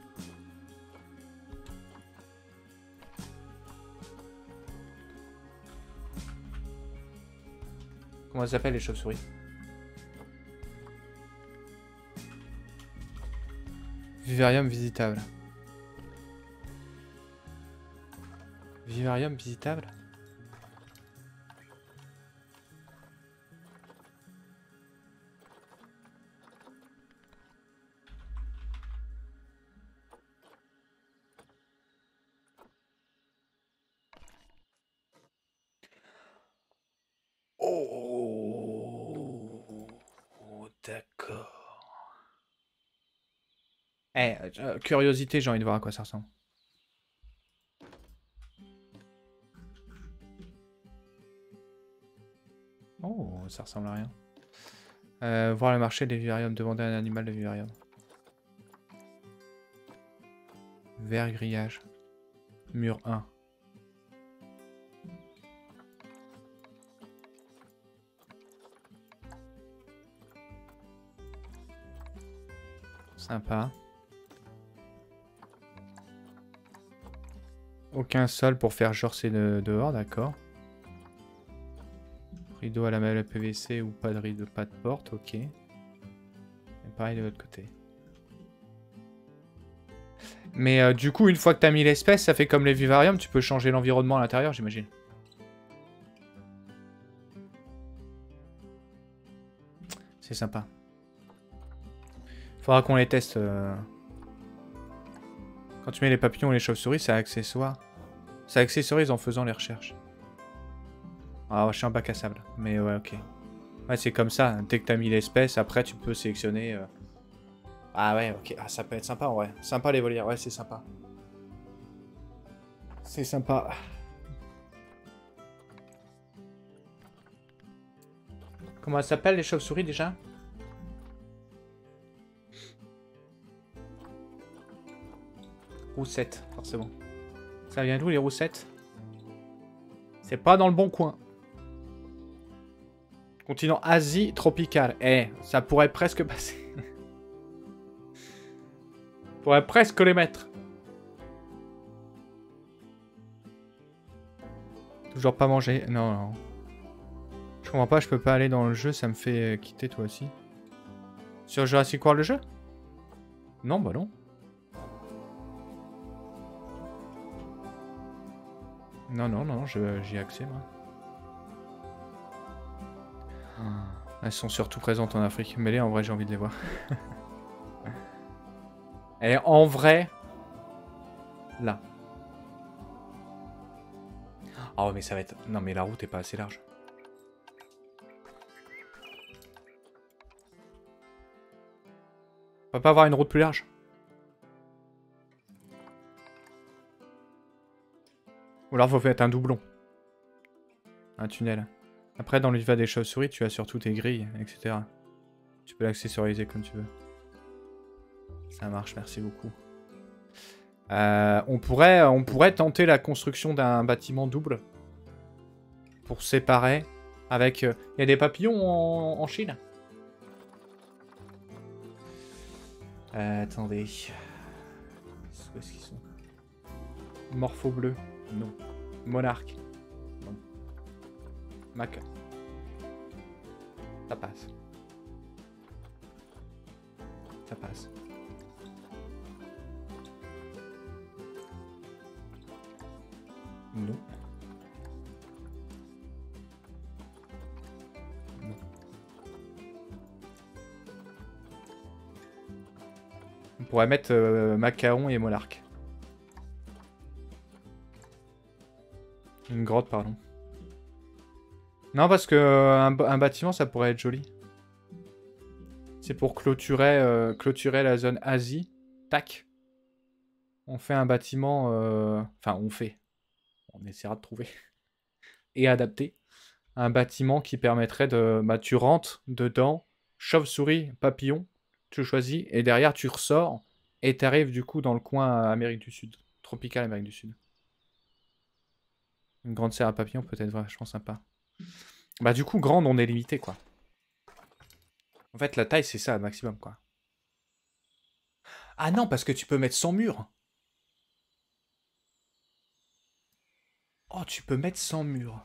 Comment ça s'appelle les chauves-souris? Vivarium visitable. Vivarium visitable? Oh, oh d'accord. Eh, euh, curiosité, j'ai envie de voir à quoi ça ressemble. Oh, ça ressemble à rien. Euh, voir le marché des vivariums, demander à un animal de vivarium. Vert grillage. Mur un. Sympa. Aucun sol pour faire genre c'est de dehors, d'accord. Rideau à la malle P V C ou pas de rideau, pas de porte, ok. Et pareil de l'autre côté. Mais euh, du coup, une fois que tu as mis l'espèce, ça fait comme les vivariums, tu peux changer l'environnement à l'intérieur, j'imagine. C'est sympa. Faudra qu'on les teste. Euh... Quand tu mets les papillons et les chauves-souris, ça accessoire. Ça accessorise en faisant les recherches. Ah, je suis un bac à sable. Mais ouais, ok. Ouais, c'est comme ça. Dès que tu as mis l'espèce, après, tu peux sélectionner... Euh... Ah ouais, ok. Ah, ça peut être sympa, en vrai. Sympa, les volières. Ouais, c'est sympa. C'est sympa. Comment ça s'appelle, les chauves-souris, déjà? roussettes, forcément. Ça vient d'où les roussettes? C'est pas dans le bon coin. Continent Asie tropicale. Eh, ça pourrait presque passer. pourrait presque les mettre. Toujours pas manger. Non, non. Je comprends pas, je peux pas aller dans le jeu, ça me fait quitter toi aussi. Sur Jurassic World le jeu? Non, bah non. Non, non, non, j'y ai accès, moi. Elles sont surtout présentes en Afrique. Mais les, en vrai, j'ai envie de les voir. Et en vrai... Là. Oh, mais ça va être... Non, mais la route est pas assez large. On peut pas avoir une route plus large? Ou alors faut faire un doublon. Un tunnel. Après, dans l'univers des chauves-souris, tu as surtout tes grilles, et cetera. Tu peux l'accessoriser comme tu veux. Ça marche, merci beaucoup. Euh, on, pourrait, on pourrait tenter la construction d'un bâtiment double. Pour séparer. Avec... Il euh, y a des papillons en, en Chine? euh, Attendez. Où est-ce qu'ils sont? Morpho bleu. Non. Monarque. Non. Mac. Ça passe. Ça passe. Non. Non. On pourrait mettre euh, Macaon et Monarque. Une grotte, pardon. Non, parce que euh, un, un bâtiment, ça pourrait être joli. C'est pour clôturer, euh, clôturer la zone Asie. Tac. On fait un bâtiment... Euh... Enfin, on fait. On essaiera de trouver. Et adapter. Un bâtiment qui permettrait de... Bah, tu rentres dedans, chauve-souris, papillon, tu choisis, et derrière, tu ressors, et tu arrives du coup dans le coin Amérique du Sud. Tropical Amérique du Sud. Une grande serre à papillons peut être vachement sympa. Bah du coup, grande, on est limité, quoi. En fait, la taille, c'est ça, le maximum, quoi. Ah non, parce que tu peux mettre cent murs. Oh, tu peux mettre cent murs.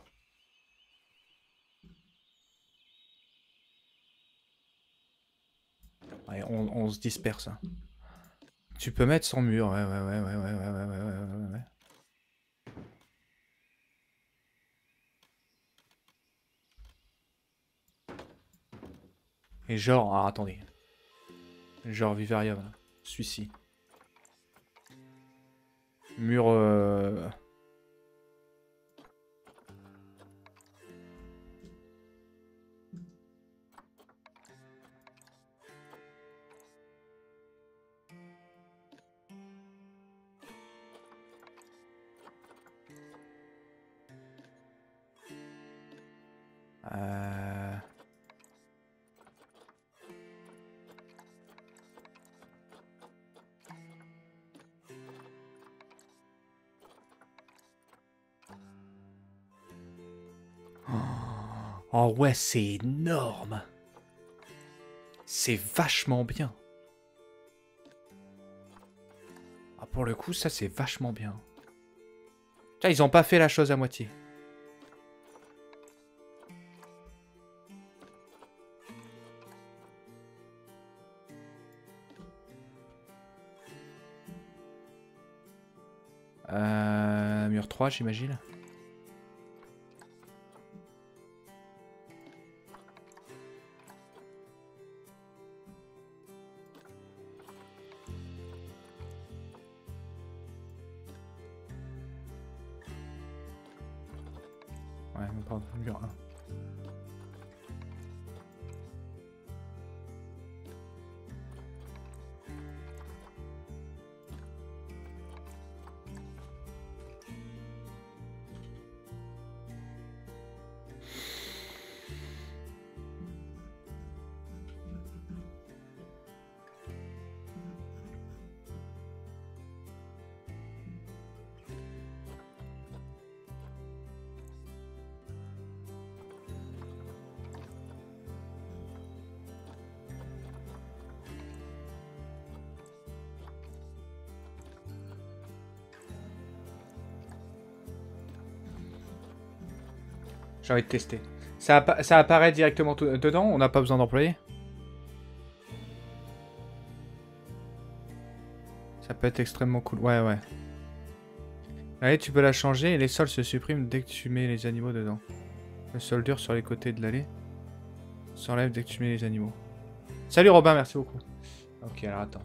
Ouais, on, on se disperse. Hein. Tu peux mettre cent murs, ouais, ouais, ouais, ouais, ouais, ouais, ouais, ouais, ouais, ouais. Et genre, ah, attendez. Genre Vivarium, celui-ci. Mur... Euh... Euh... Oh ouais, c'est énorme. C'est vachement bien. Ah, pour le coup, ça c'est vachement bien. Tiens, ils ont pas fait la chose à moitié. Euh, mur trois, j'imagine. Ouais, on parle de mur un. J'ai envie de tester. Ça, appa ça apparaît directement dedans, on n'a pas besoin d'employer. Ça peut être extrêmement cool. Ouais, ouais. Allez, tu peux la changer et les sols se suppriment dès que tu mets les animaux dedans. Le sol dur sur les côtés de l'allée s'enlève dès que tu mets les animaux. Salut Robin, merci beaucoup. Ok, alors attends.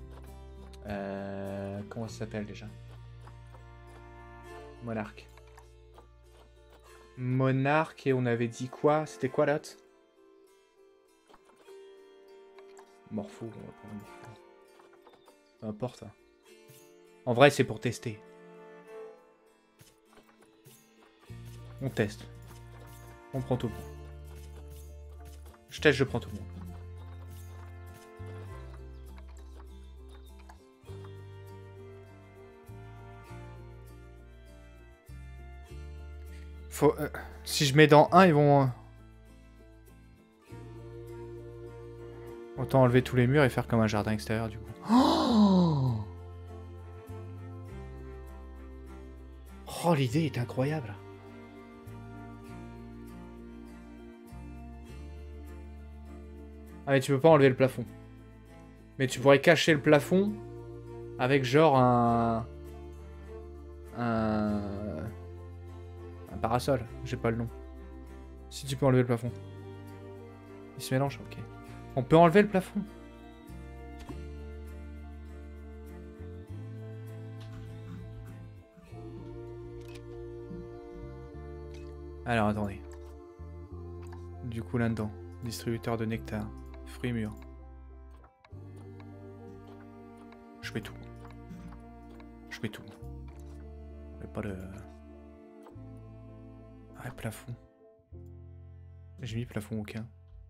Euh, comment ça s'appelle déjà? Monarque. Monarque et on avait dit quoi? C'était quoi l'autre? Morpho, on va prendre Morpho. Peu importe. Hein. En vrai, c'est pour tester. On teste. On prend tout le monde. Je teste, je prends tout le monde. Faut, euh, si je mets dans un, ils vont... Euh... Autant enlever tous les murs et faire comme un jardin extérieur du coup. Oh, oh l'idée est incroyable. Ah mais tu peux pas enlever le plafond. Mais tu pourrais cacher le plafond avec genre un... Un... Un parasol. J'ai pas le nom. Si tu peux enlever le plafond. Il se mélange, ok. On peut enlever le plafond. Alors attendez. Du coup là-dedans. Distributeur de nectar. Fruits mûrs. Je fais tout. Je fais tout. Mais pas le... Ah, plafond. J'ai mis plafond aucun.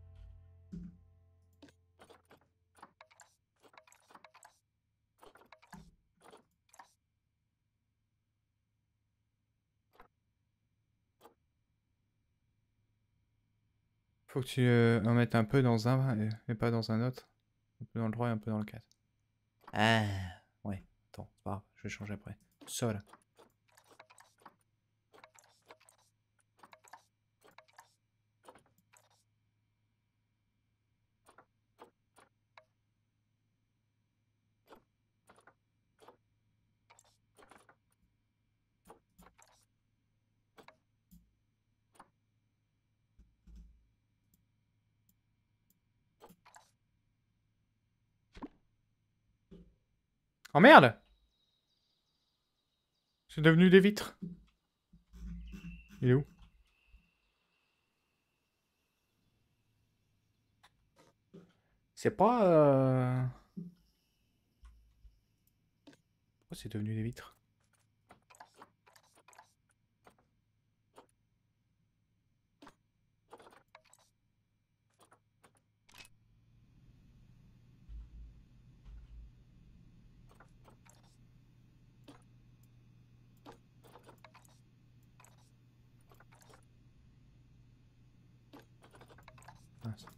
Faut que tu euh, en mettes un peu dans un et, et pas dans un autre. Un peu dans le trois et un peu dans le quatre. Ah, ouais. Attends, c'est pas grave, je vais changer après. Sol. Oh merde! C'est devenu des vitres. Il est où? C'est pas... Euh... Pourquoi c'est devenu des vitres? Mince.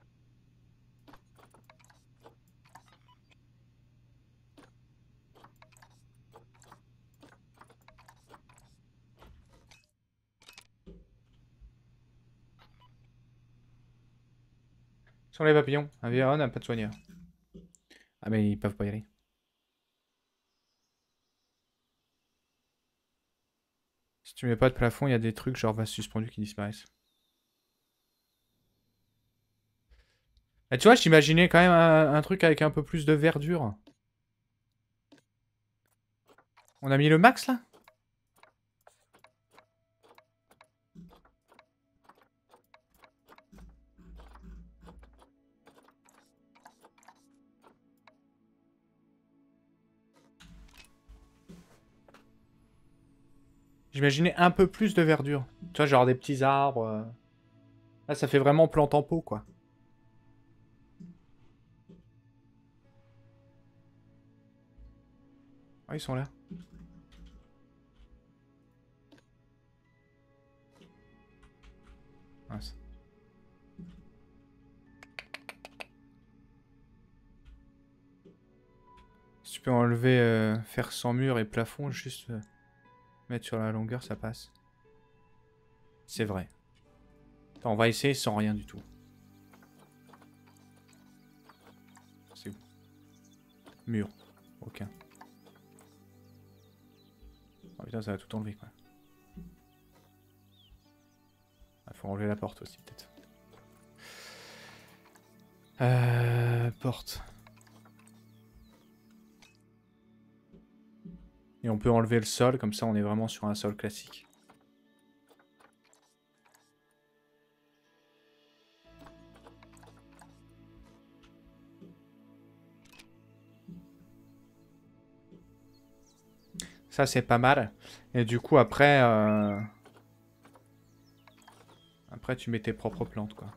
Sur les papillons. Un Véron n'a pas de soigneur. Ah mais ils peuvent pas y aller. Si tu mets pas de plafond, il y a des trucs genre vases suspendus qui disparaissent. Ah, tu vois, j'imaginais quand même un, un truc avec un peu plus de verdure. On a mis le max là? J'imaginais un peu plus de verdure. Tu vois, genre des petits arbres. euh. Là, ça fait vraiment plante en pot, quoi. Ah, ils sont là. Mince. Si tu peux enlever, euh, faire sans mur et plafond, juste euh, mettre sur la longueur, ça passe. C'est vrai. Attends, on va essayer sans rien du tout. C'est où? Mur. Aucun. Oh putain, ça va tout enlever, quoi. Il faut enlever la porte aussi, peut-être. Euh... Porte. Et on peut enlever le sol, comme ça on est vraiment sur un sol classique. Ça c'est pas mal. Et du coup après... Euh... Après tu mets tes propres plantes, quoi.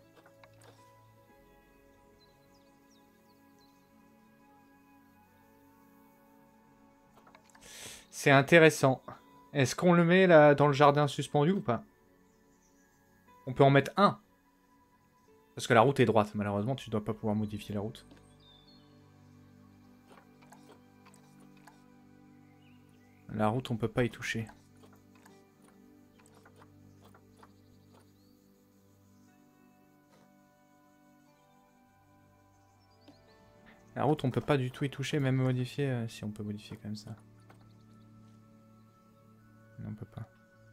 C'est intéressant. Est-ce qu'on le met là dans le jardin suspendu ou pas? On peut en mettre un. Parce que la route est droite. Malheureusement, tu dois pas pouvoir modifier la route. La route, on peut pas y toucher. La route, on peut pas du tout y toucher, même modifier. Euh, si on peut modifier comme ça. Non, on peut pas.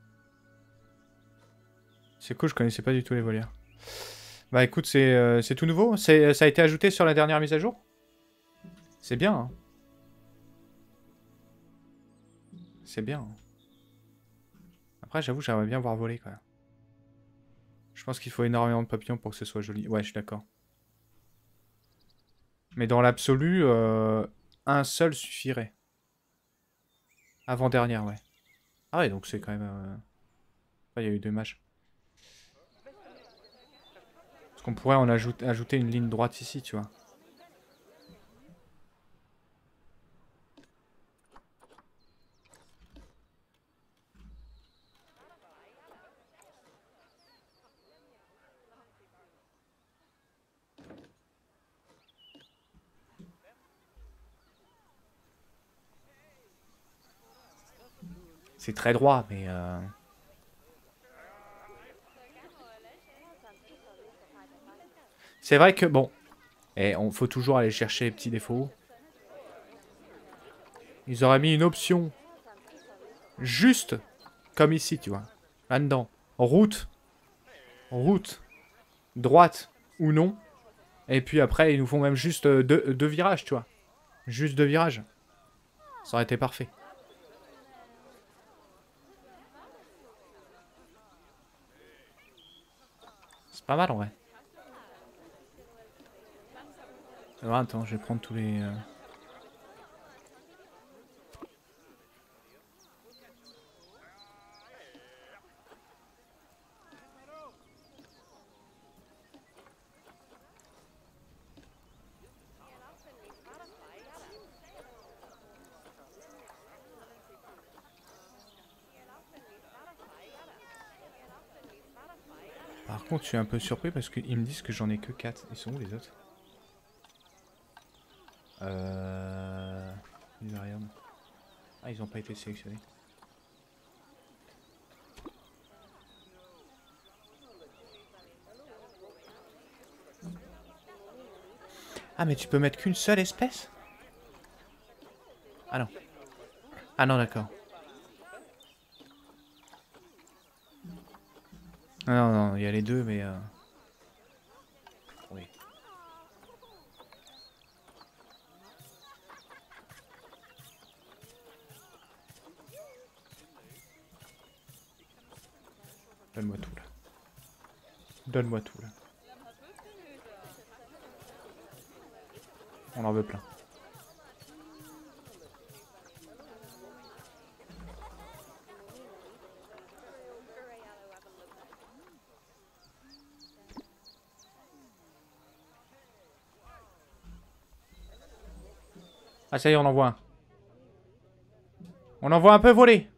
C'est cool, je connaissais pas du tout les volières. Bah écoute, c'est euh, c'est tout nouveau. Ça a été ajouté sur la dernière mise à jour. C'est bien. Hein. C'est bien. Hein. Après, j'avoue, j'aimerais bien voir voler, quoi. Je pense qu'il faut énormément de papillons pour que ce soit joli. Ouais, je suis d'accord. Mais dans l'absolu, euh, un seul suffirait. Avant-dernière, ouais. Ah ouais, donc c'est quand même... Euh... Ah, il y a eu deux matchs. Parce qu'on pourrait en ajoute, ajouter une ligne droite ici, tu vois. C'est très droit, mais... Euh... C'est vrai que, bon... Et on faut toujours aller chercher les petits défauts. Ils auraient mis une option. Juste comme ici, tu vois. Là-dedans. Route. Route. Droite ou non. Et puis après, ils nous font même juste deux, deux virages, tu vois. Juste deux virages. Ça aurait été parfait. C'est pas mal en vrai. Alors, attends, je vais prendre tous les... Euh... Par contre, je suis un peu surpris parce qu'ils me disent que j'en ai que quatre. Ils sont où les autres? Euh... Ah, ils ont pas été sélectionnés. Ah, mais tu peux mettre qu'une seule espèce? Ah non. Ah non, d'accord. Ah non, non, il y a les deux, mais... Euh... Oui. Donne-moi tout, là. Donne-moi tout, là. On en veut plein. Ah ça y est, on en voit un. On en voit un peu voler.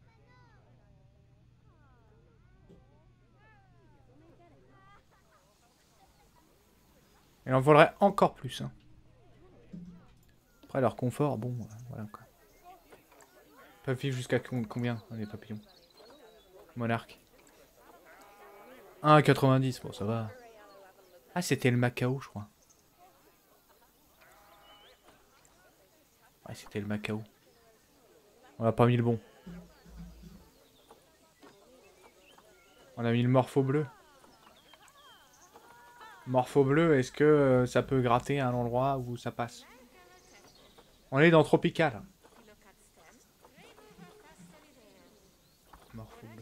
Il en volerait encore plus. Hein. Après leur confort, bon, euh, voilà quoi. Ils peuvent vivre jusqu'à combien les papillons? Monarque. un à quatre-vingt-dix, bon ça va. Ah c'était le Macao je crois. Ouais c'était le Macao. On a pas mis le bon. On a mis le morpho bleu. Morpho bleu, est-ce que euh, ça peut gratter à un endroit où ça passe? On est dans Tropical. Morpho bleu.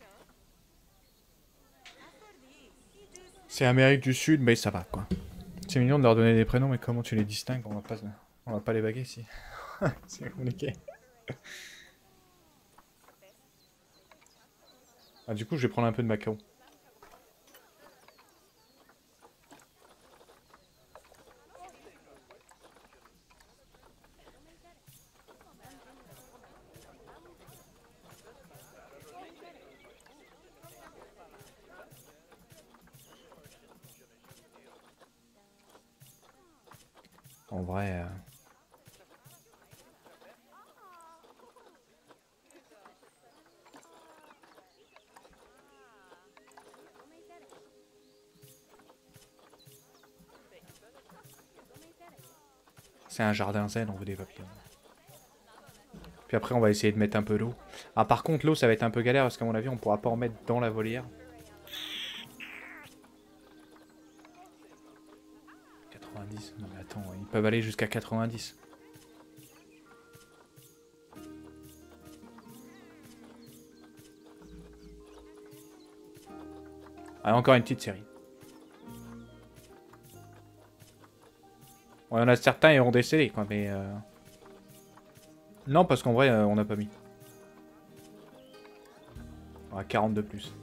C'est Amérique du Sud, mais ça va quoi. C'est mignon de leur donner des prénoms, mais comment tu les distingues? On va pas, on va pas les baguer ici. C'est compliqué. Ah, du coup, je vais prendre un peu de Macao. En vrai... Euh... C'est un jardin zen, on veut des papillons. Puis après, on va essayer de mettre un peu d'eau. Ah, par contre, l'eau, ça va être un peu galère, parce qu'à mon avis, on pourra pas en mettre dans la volière. quatre-vingt-dix. Non mais attends, ils peuvent aller jusqu'à quatre-vingt-dix. Allez, encore une petite série. Ouais, il y en a certains, ils ont décédé, quoi, mais... Euh... Non, parce qu'en vrai, euh, on n'a pas mis. On a quarante de plus.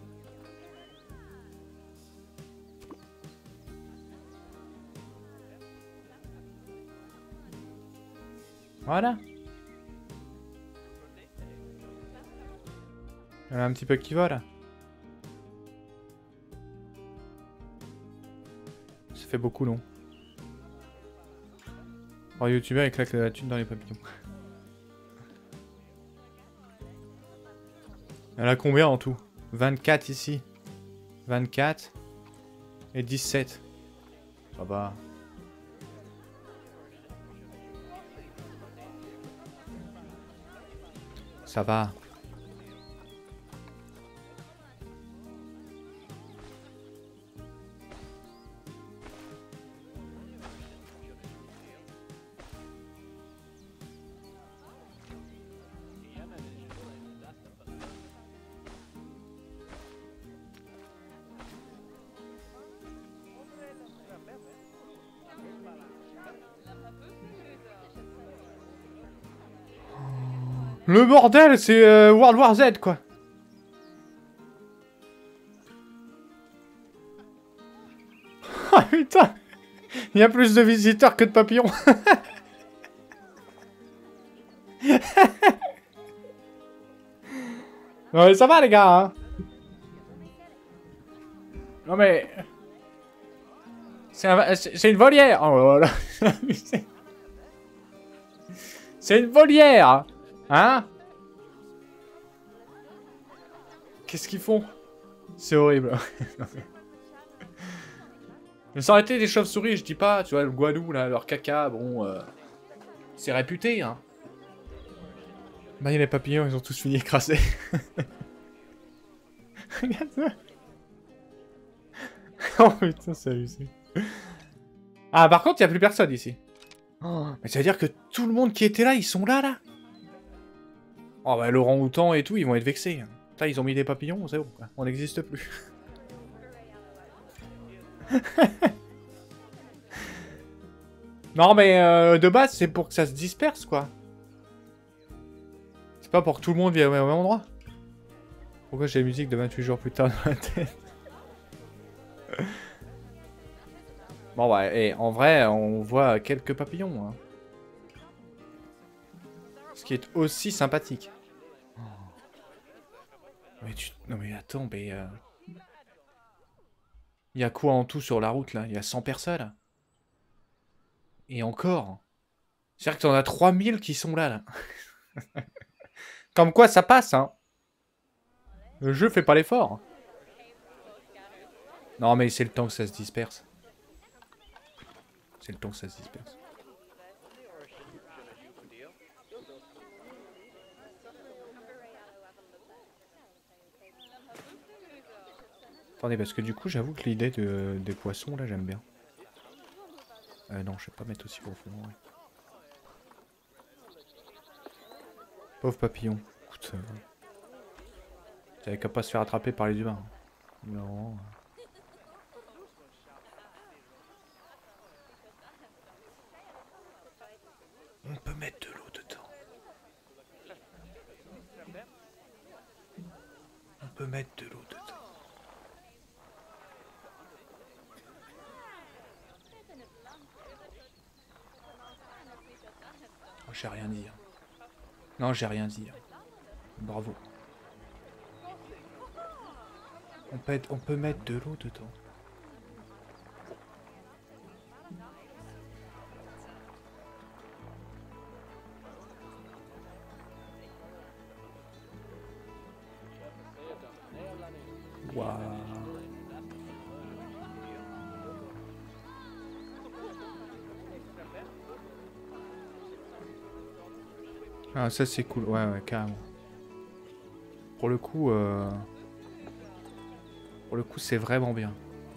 Voilà. Il y en a un petit peu qui va, là. Ça fait beaucoup, non? Oh, youtubeur, il claque la thune dans les papillons. Il y en a combien en tout? vingt-quatre ici. vingt-quatre. Et dix-sept. Ça va. Ça va. Le bordel, c'est euh, World War Z, quoi. Ah putain. Il y a plus de visiteurs que de papillons. Non mais ça va les gars, hein. Non mais... C'est un... une volière. Oh là là. C'est une volière. Hein? Qu'est-ce qu'ils font? C'est horrible. Mais ça aurait été des chauves-souris, je dis pas, tu vois, le Guadeloupe, là, leur caca, bon... Euh, c'est réputé, hein. Bah, il y a les papillons, ils ont tous fini écrasés. Regarde ça. Oh putain, c'est halluciné. Ah, par contre, il n'y a plus personne ici. Oh, mais ça veut dire que tout le monde qui était là, ils sont là, là. Oh bah, Laurent Houtan et tout, ils vont être vexés. Putain, ils ont mis des papillons, c'est bon, quoi. On n'existe plus. Non, mais euh, de base, c'est pour que ça se disperse, quoi. C'est pas pour que tout le monde vienne au même endroit. Pourquoi j'ai la musique de vingt-huit jours plus tard dans la tête? Bon, ouais, et en vrai, on voit quelques papillons. Hein. Ce qui est aussi sympathique. Oh. Mais tu... Non mais attends, mais... Euh... Il y a quoi en tout sur la route, là? Il y a cent personnes. Et encore. C'est-à-dire que t'en as trois mille qui sont là, là. Comme quoi, ça passe, hein. Le jeu fait pas l'effort. Non, mais c'est le temps que ça se disperse. C'est le temps que ça se disperse. Attendez, parce que du coup, j'avoue que l'idée de, des poissons, là, j'aime bien. Euh, non, je vais pas mettre aussi profond. Ouais. Pauvre papillon. Écoute, euh, t'avais qu'à pas se faire attraper par les humains. Non. On peut mettre de l'eau dedans. On peut mettre de l'eau dedans. Oh, j'ai rien dit. Hein. Non, j'ai rien dit. Hein. Bravo. On peut, être, on peut mettre de l'eau dedans. Waouh. Ah, ça c'est cool. Ouais, ouais, carrément. Pour le coup, euh... pour le coup, c'est vraiment bien.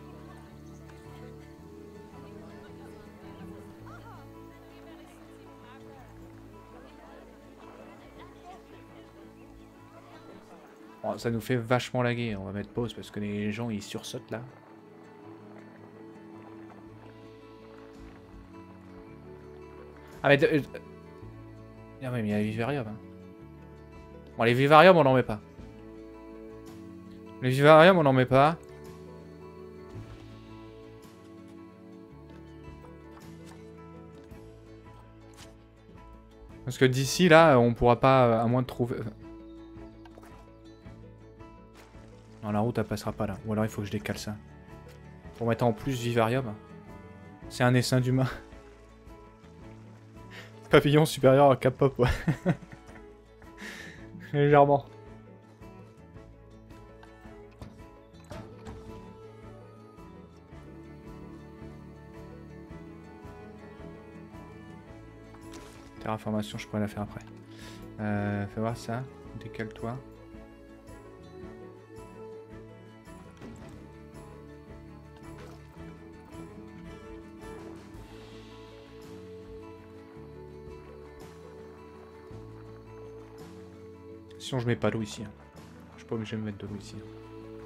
Bon, ça nous fait vachement laguer. On va mettre pause parce que les gens ils sursautent là. Ah mais... Euh... Ah mais il y a les vivariums. Hein. Bon, les vivariums, on n'en met pas. Les vivariums, on n'en met pas. Parce que d'ici, là, on pourra pas, à moins de trouver... Non, la route, elle passera pas là. Ou alors, il faut que je décale ça. Pour mettre en plus vivarium. C'est un essaim d'humain. Papillon supérieur à K-pop, ouais. Légèrement. Terraformation, je pourrais la faire après. Euh, fais voir ça. Décale-toi. Sinon, je mets pas d'eau ici. Hein. Je suis pas obligé de mettre de l'eau ici. Hein.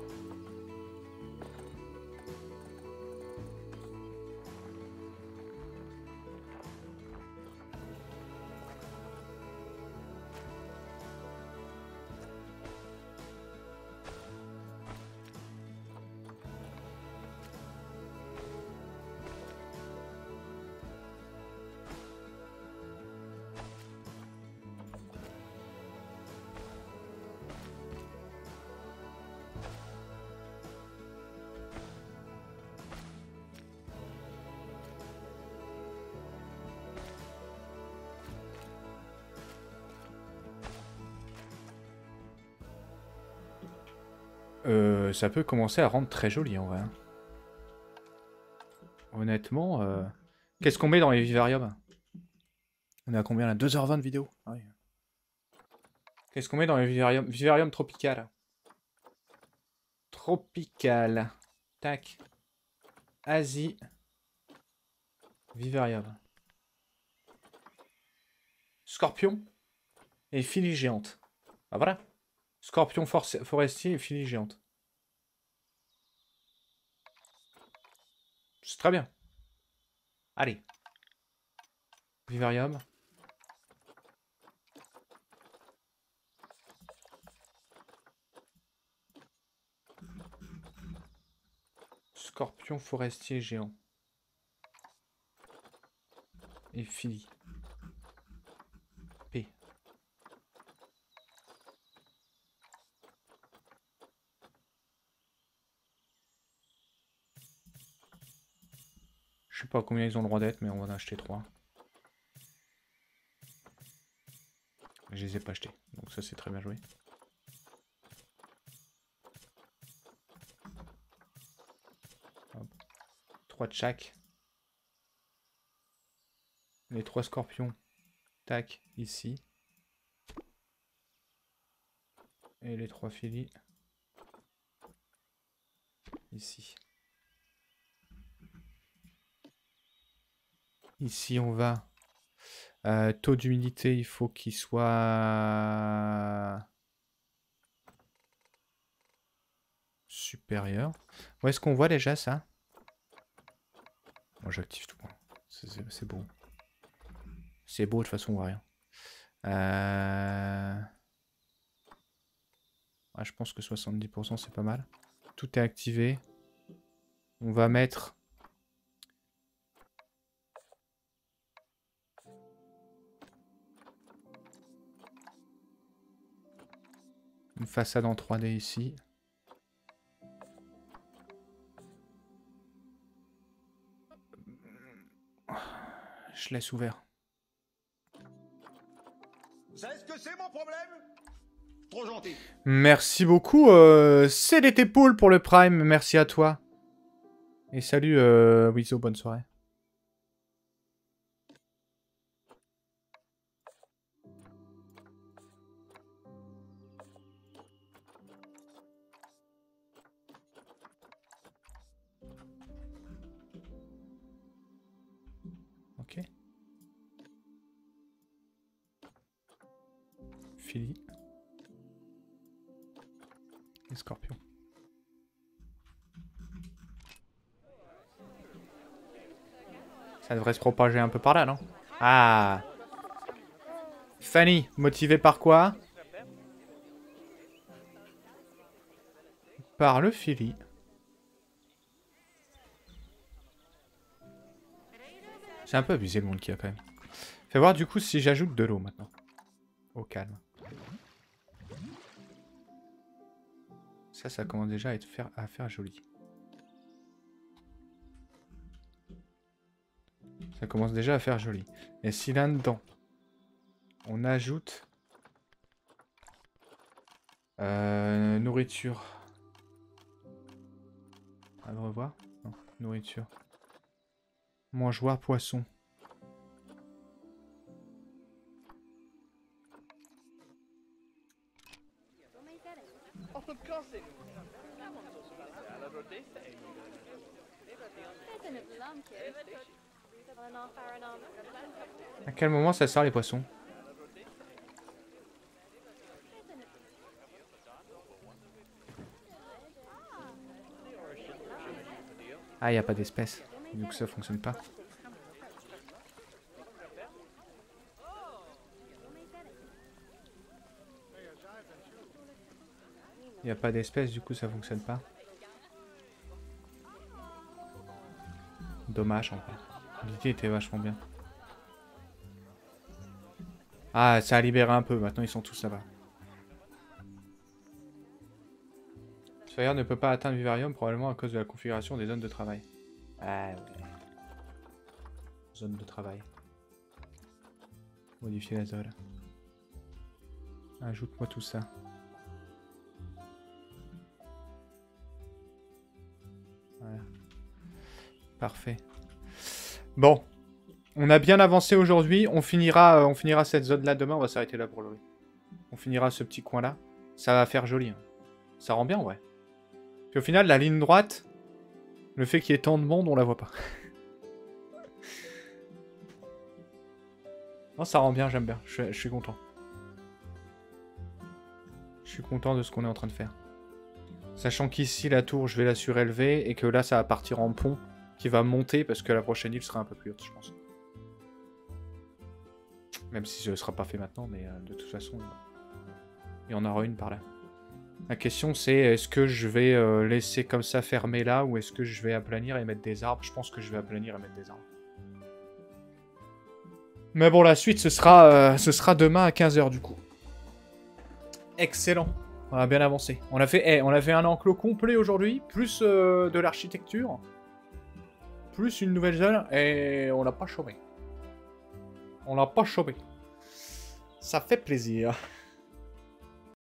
Euh, ça peut commencer à rendre très joli en vrai. Honnêtement, euh... qu'est-ce qu'on met dans les vivariums? On est à combien là? deux heures vingt de vidéo. Ah oui. Qu'est-ce qu'on met dans les vivariums? Vivarium tropical. Tropical. Tac. Asie. Vivarium. Scorpion. Et filie géante. Ah voilà. Scorpion forestier et filie géante. C'est très bien. Allez. Vivarium. Scorpion forestier géant. Et filie. P. Je sais pas combien ils ont le droit d'être, mais on va en acheter trois. Je les ai pas achetés, donc ça c'est très bien joué. trois de chaque. Les trois scorpions. Tac, ici. Et les trois filis. Ici. Ici, on va... Euh, taux d'humidité, il faut qu'il soit... supérieur. Où est-ce qu'on voit déjà ça? Moi, j'active tout. C'est beau. C'est beau, de toute façon, on voit rien. Euh... Ah, je pense que soixante-dix pour cent, c'est pas mal. Tout est activé. On va mettre... une façade en trois D ici. Je laisse ouvert. C'est ce que c'est mon problème? Trop gentil. Merci beaucoup, euh, C D T Pool pour le Prime. Merci à toi. Et salut, euh, Wizo, bonne soirée. Ok. Philly. Et Scorpion. Ça devrait se propager un peu par là, non? Ah. Fanny, motivée par quoi? Par le Philly. C'est un peu abusé le monde qu'il y a quand même. Fais voir du coup si j'ajoute de l'eau maintenant. Au calme. Ça, ça commence déjà à, être faire, à faire joli. Ça commence déjà à faire joli. Et si là-dedans, on ajoute... Euh, nourriture. À le revoir. Non, nourriture. Mangeoire poisson. À quel moment ça sort les poissons? Ah, il n'y a pas d'espèce. Donc ça fonctionne pas. Il n'y a pas d'espèce, du coup ça fonctionne pas. Dommage en fait. L'idée était vachement bien. Ah, ça a libéré un peu. Maintenant ils sont tous là-bas. Sawyer ne peut pas atteindre Vivarium probablement à cause de la configuration des zones de travail. Ah ouais. Zone de travail. Modifier la zone. Ajoute-moi tout ça. Voilà. Parfait. Bon. On a bien avancé aujourd'hui. On finira, euh, on finira cette zone-là demain. On va s'arrêter là pour le... On finira ce petit coin-là. Ça va faire joli. Hein. Ça rend bien, ouais. Puis au final, la ligne droite, le fait qu'il y ait tant de monde, on la voit pas. Non, ça rend bien, j'aime bien. Je, je suis content. Je suis content de ce qu'on est en train de faire. Sachant qu'ici, la tour, je vais la surélever et que là, ça va partir en pont qui va monter parce que la prochaine île sera un peu plus haute, je pense. Même si ce ne sera pas fait maintenant, mais euh, de toute façon, il y en aura une par là. La question c'est, est-ce que je vais euh, laisser comme ça fermer là, ou est-ce que je vais aplanir et mettre des arbres? Je pense que je vais aplanir et mettre des arbres. Mais bon, la suite, ce sera, euh, ce sera demain à quinze heures du coup. Excellent. On a bien avancé. On a fait, hey, on a fait un enclos complet aujourd'hui, plus euh, de l'architecture, plus une nouvelle zone, et on n'a pas chômé. On n'a pas chômé. Ça fait plaisir.